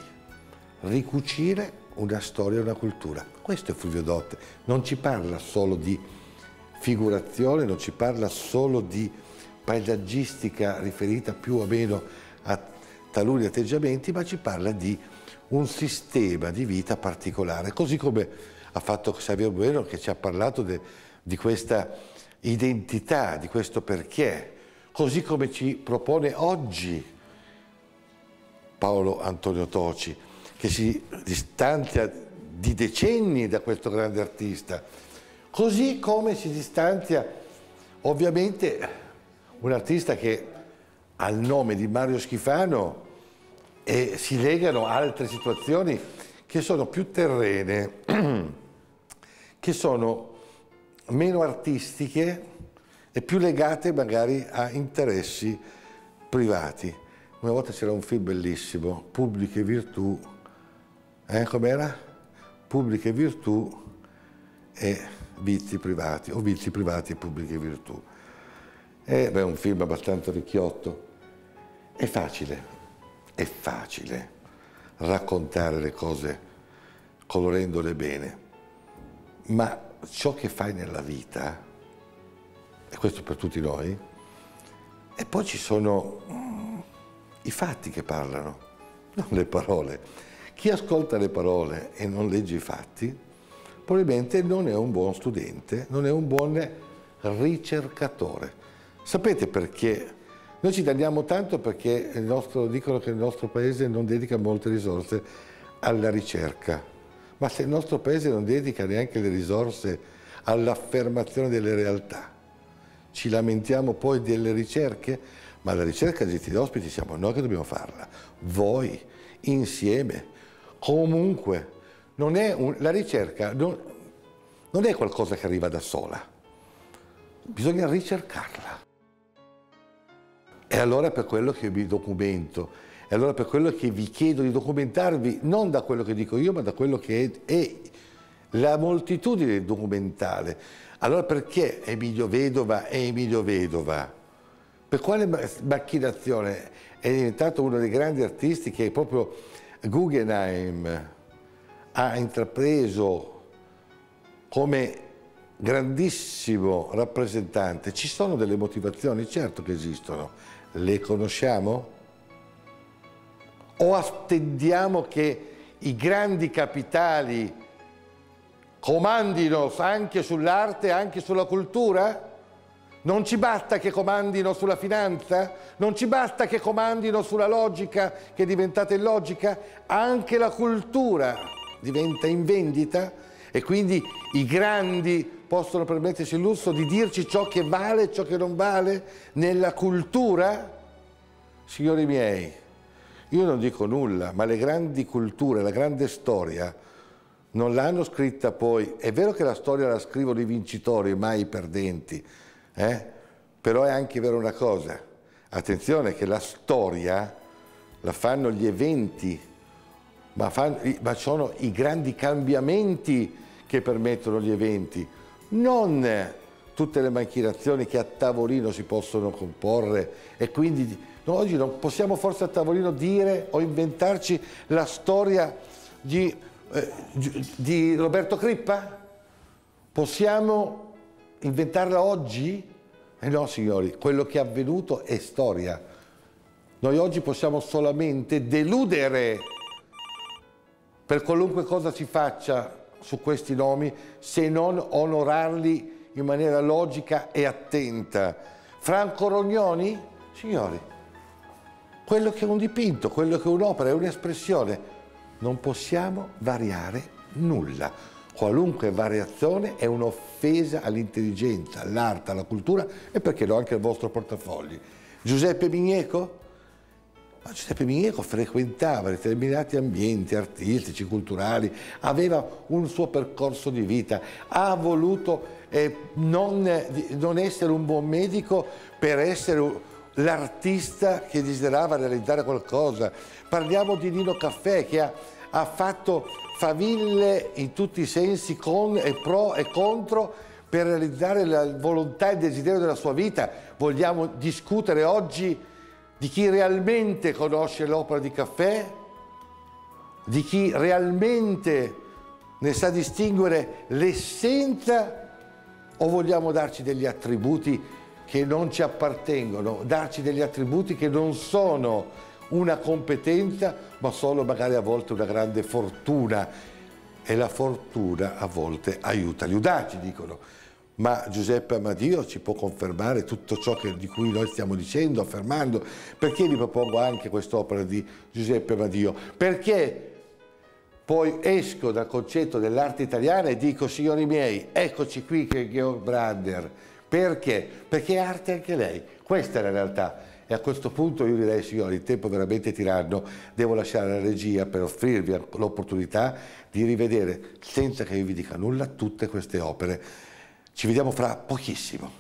ricucire una storia e una cultura. Questo è Fulvio Dotte, non ci parla solo di figurazione, non ci parla solo di paesaggistica riferita più o meno a taluni atteggiamenti, ma ci parla di un sistema di vita particolare, così come ha fatto Xavier Bueno, che ci ha parlato de, di questa identità, di questo perché, così come ci propone oggi Paolo Antonio Toci, che si distanzia di decenni da questo grande artista, così come si distanzia ovviamente un artista che al nome di Mario Schifano e si legano altre situazioni che sono più terrene, che sono meno artistiche e più legate magari a interessi privati. Una volta c'era un film bellissimo, Pubbliche Virtù, eh, com'era? Pubbliche Virtù e vizi privati, o vizi privati e pubbliche virtù. È un film abbastanza vecchiotto. È facile, è facile raccontare le cose colorendole bene, ma ciò che fai nella vita, e questo per tutti noi, e poi ci sono mm, i fatti che parlano, non le parole. Chi ascolta le parole e non legge i fatti, probabilmente non è un buon studente, non è un buon ricercatore. Sapete perché? Noi ci danniamo tanto perché il nostro, dicono che il nostro paese non dedica molte risorse alla ricerca, ma se il nostro paese non dedica neanche le risorse all'affermazione delle realtà, ci lamentiamo poi delle ricerche, ma la ricerca di gestiti ospiti siamo noi che dobbiamo farla, voi, insieme, comunque. Non è un, la ricerca non, non è qualcosa che arriva da sola, bisogna ricercarla. E allora per quello che vi documento, e allora per quello che vi chiedo di documentarvi, non da quello che dico io, ma da quello che è, è la moltitudine documentale. Allora perché Emilio Vedova è Emilio Vedova? Per quale macchinazione è diventato uno dei grandi artisti che proprio Guggenheim ha intrapreso come grandissimo rappresentante? Ci sono delle motivazioni? Certo che esistono. Le conosciamo? O attendiamo che i grandi capitali comandino anche sull'arte, anche sulla cultura? Non ci basta che comandino sulla finanza? Non ci basta che comandino sulla logica che è diventata illogica? Anche la cultura diventa in vendita e quindi i grandi possono permettersi il lusso di dirci ciò che vale e ciò che non vale nella cultura? Signori miei, io non dico nulla, ma le grandi culture, la grande storia non l'hanno scritta poi. È vero che la storia la scrivono i vincitori, mai i perdenti, eh? Però è anche vero una cosa, attenzione che la storia la fanno gli eventi, ma, fanno, ma sono i grandi cambiamenti che permettono gli eventi, non tutte le macchinazioni che a tavolino si possono comporre. E quindi no, oggi non possiamo forse a tavolino dire o inventarci la storia di, eh, di Roberto Crippa? Possiamo inventarla oggi? Eh no, signori, quello che è avvenuto è storia. Noi oggi possiamo solamente deludere per qualunque cosa si faccia su questi nomi, se non onorarli in maniera logica e attenta. Franco Rognoni? Signori, quello che è un dipinto, quello che è un'opera, è un'espressione. Non possiamo variare nulla. Qualunque variazione è un'offesa all'intelligenza, all'arte, alla cultura e perché no anche al vostro portafogli. Giuseppe Migneco? Ma Giuseppe Migneco frequentava determinati ambienti artistici, culturali, aveva un suo percorso di vita, ha voluto eh, non, non essere un buon medico per essere l'artista che desiderava realizzare qualcosa. Parliamo di Nino Caffè che ha, ha fatto faville in tutti i sensi con e pro e contro per realizzare la volontà e il desiderio della sua vita. Vogliamo discutere oggi di chi realmente conosce l'opera di Caffè, di chi realmente ne sa distinguere l'essenza O vogliamo darci degli attributi che non ci appartengono, darci degli attributi che non sono una competenza, ma solo magari a volte una grande fortuna? E la fortuna a volte aiuta gli audaci, dicono. Ma Giuseppe Amadio ci può confermare tutto ciò che, di cui noi stiamo dicendo, affermando? Perché vi propongo anche quest'opera di Giuseppe Amadio? Perché poi esco dal concetto dell'arte italiana e dico, signori miei, eccoci qui che è Georg Brandner. Perché? Perché è arte anche lei. Questa è la realtà. E a questo punto io direi, signori, il tempo è veramente tiranno, devo lasciare la regia per offrirvi l'opportunità di rivedere, senza che io vi dica nulla, tutte queste opere. Ci vediamo fra pochissimo.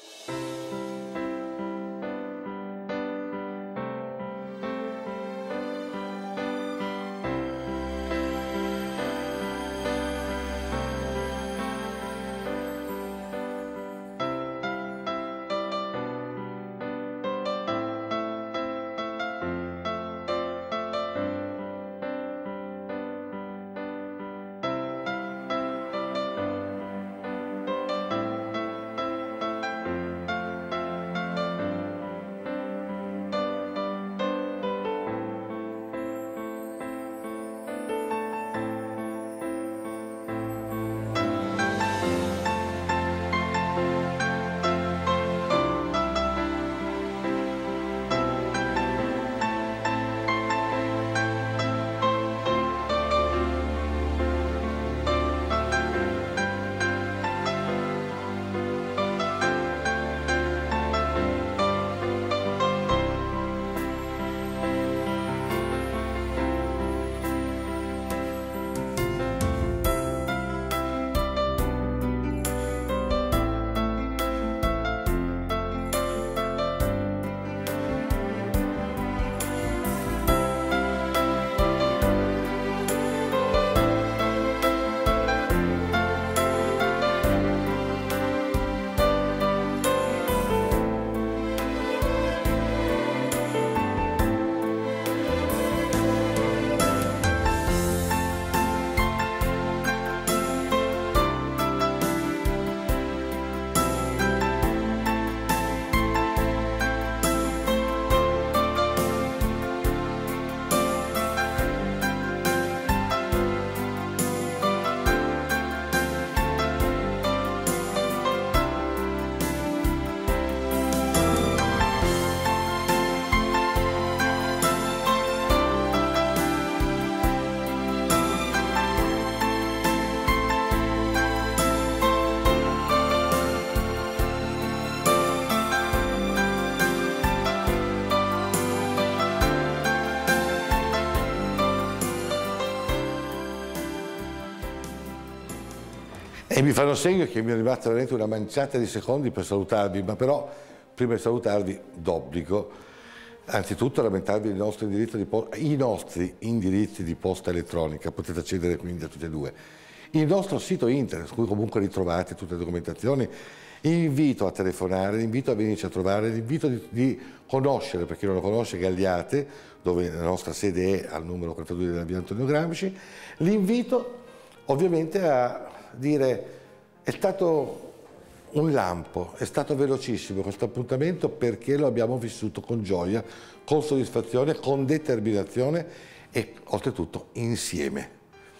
E mi fanno segno che mi è rimasta veramente una manciata di secondi per salutarvi, ma però prima di salutarvi d'obbligo, anzitutto lamentarvi il nostro indirizzo di posta, i nostri indirizzi di posta elettronica, potete accedere quindi a tutti e due. Il nostro sito internet, su cui comunque ritrovate tutte le documentazioni, invito a telefonare, invito a venirci a trovare, invito di, di conoscere, per chi non lo conosce, Gagliate, dove la nostra sede è al numero quarantadue della via Antonio Gramsci. L'invito ovviamente a dire, è stato un lampo, è stato velocissimo questo appuntamento perché lo abbiamo vissuto con gioia, con soddisfazione, con determinazione e oltretutto insieme.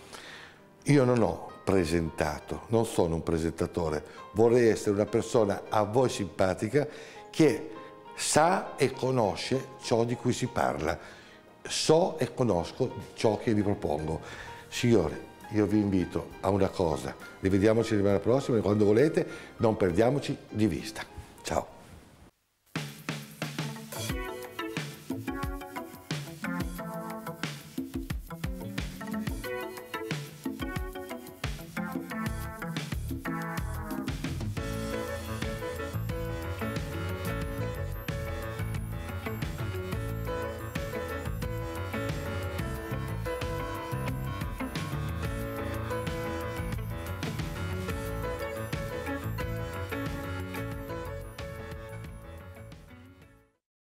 Io non ho presentato, non sono un presentatore, vorrei essere una persona a voi simpatica che sa e conosce ciò di cui si parla, so e conosco ciò che vi propongo. Signore, io vi invito a una cosa, rivediamoci la settimana prossima e quando volete non perdiamoci di vista. Ciao.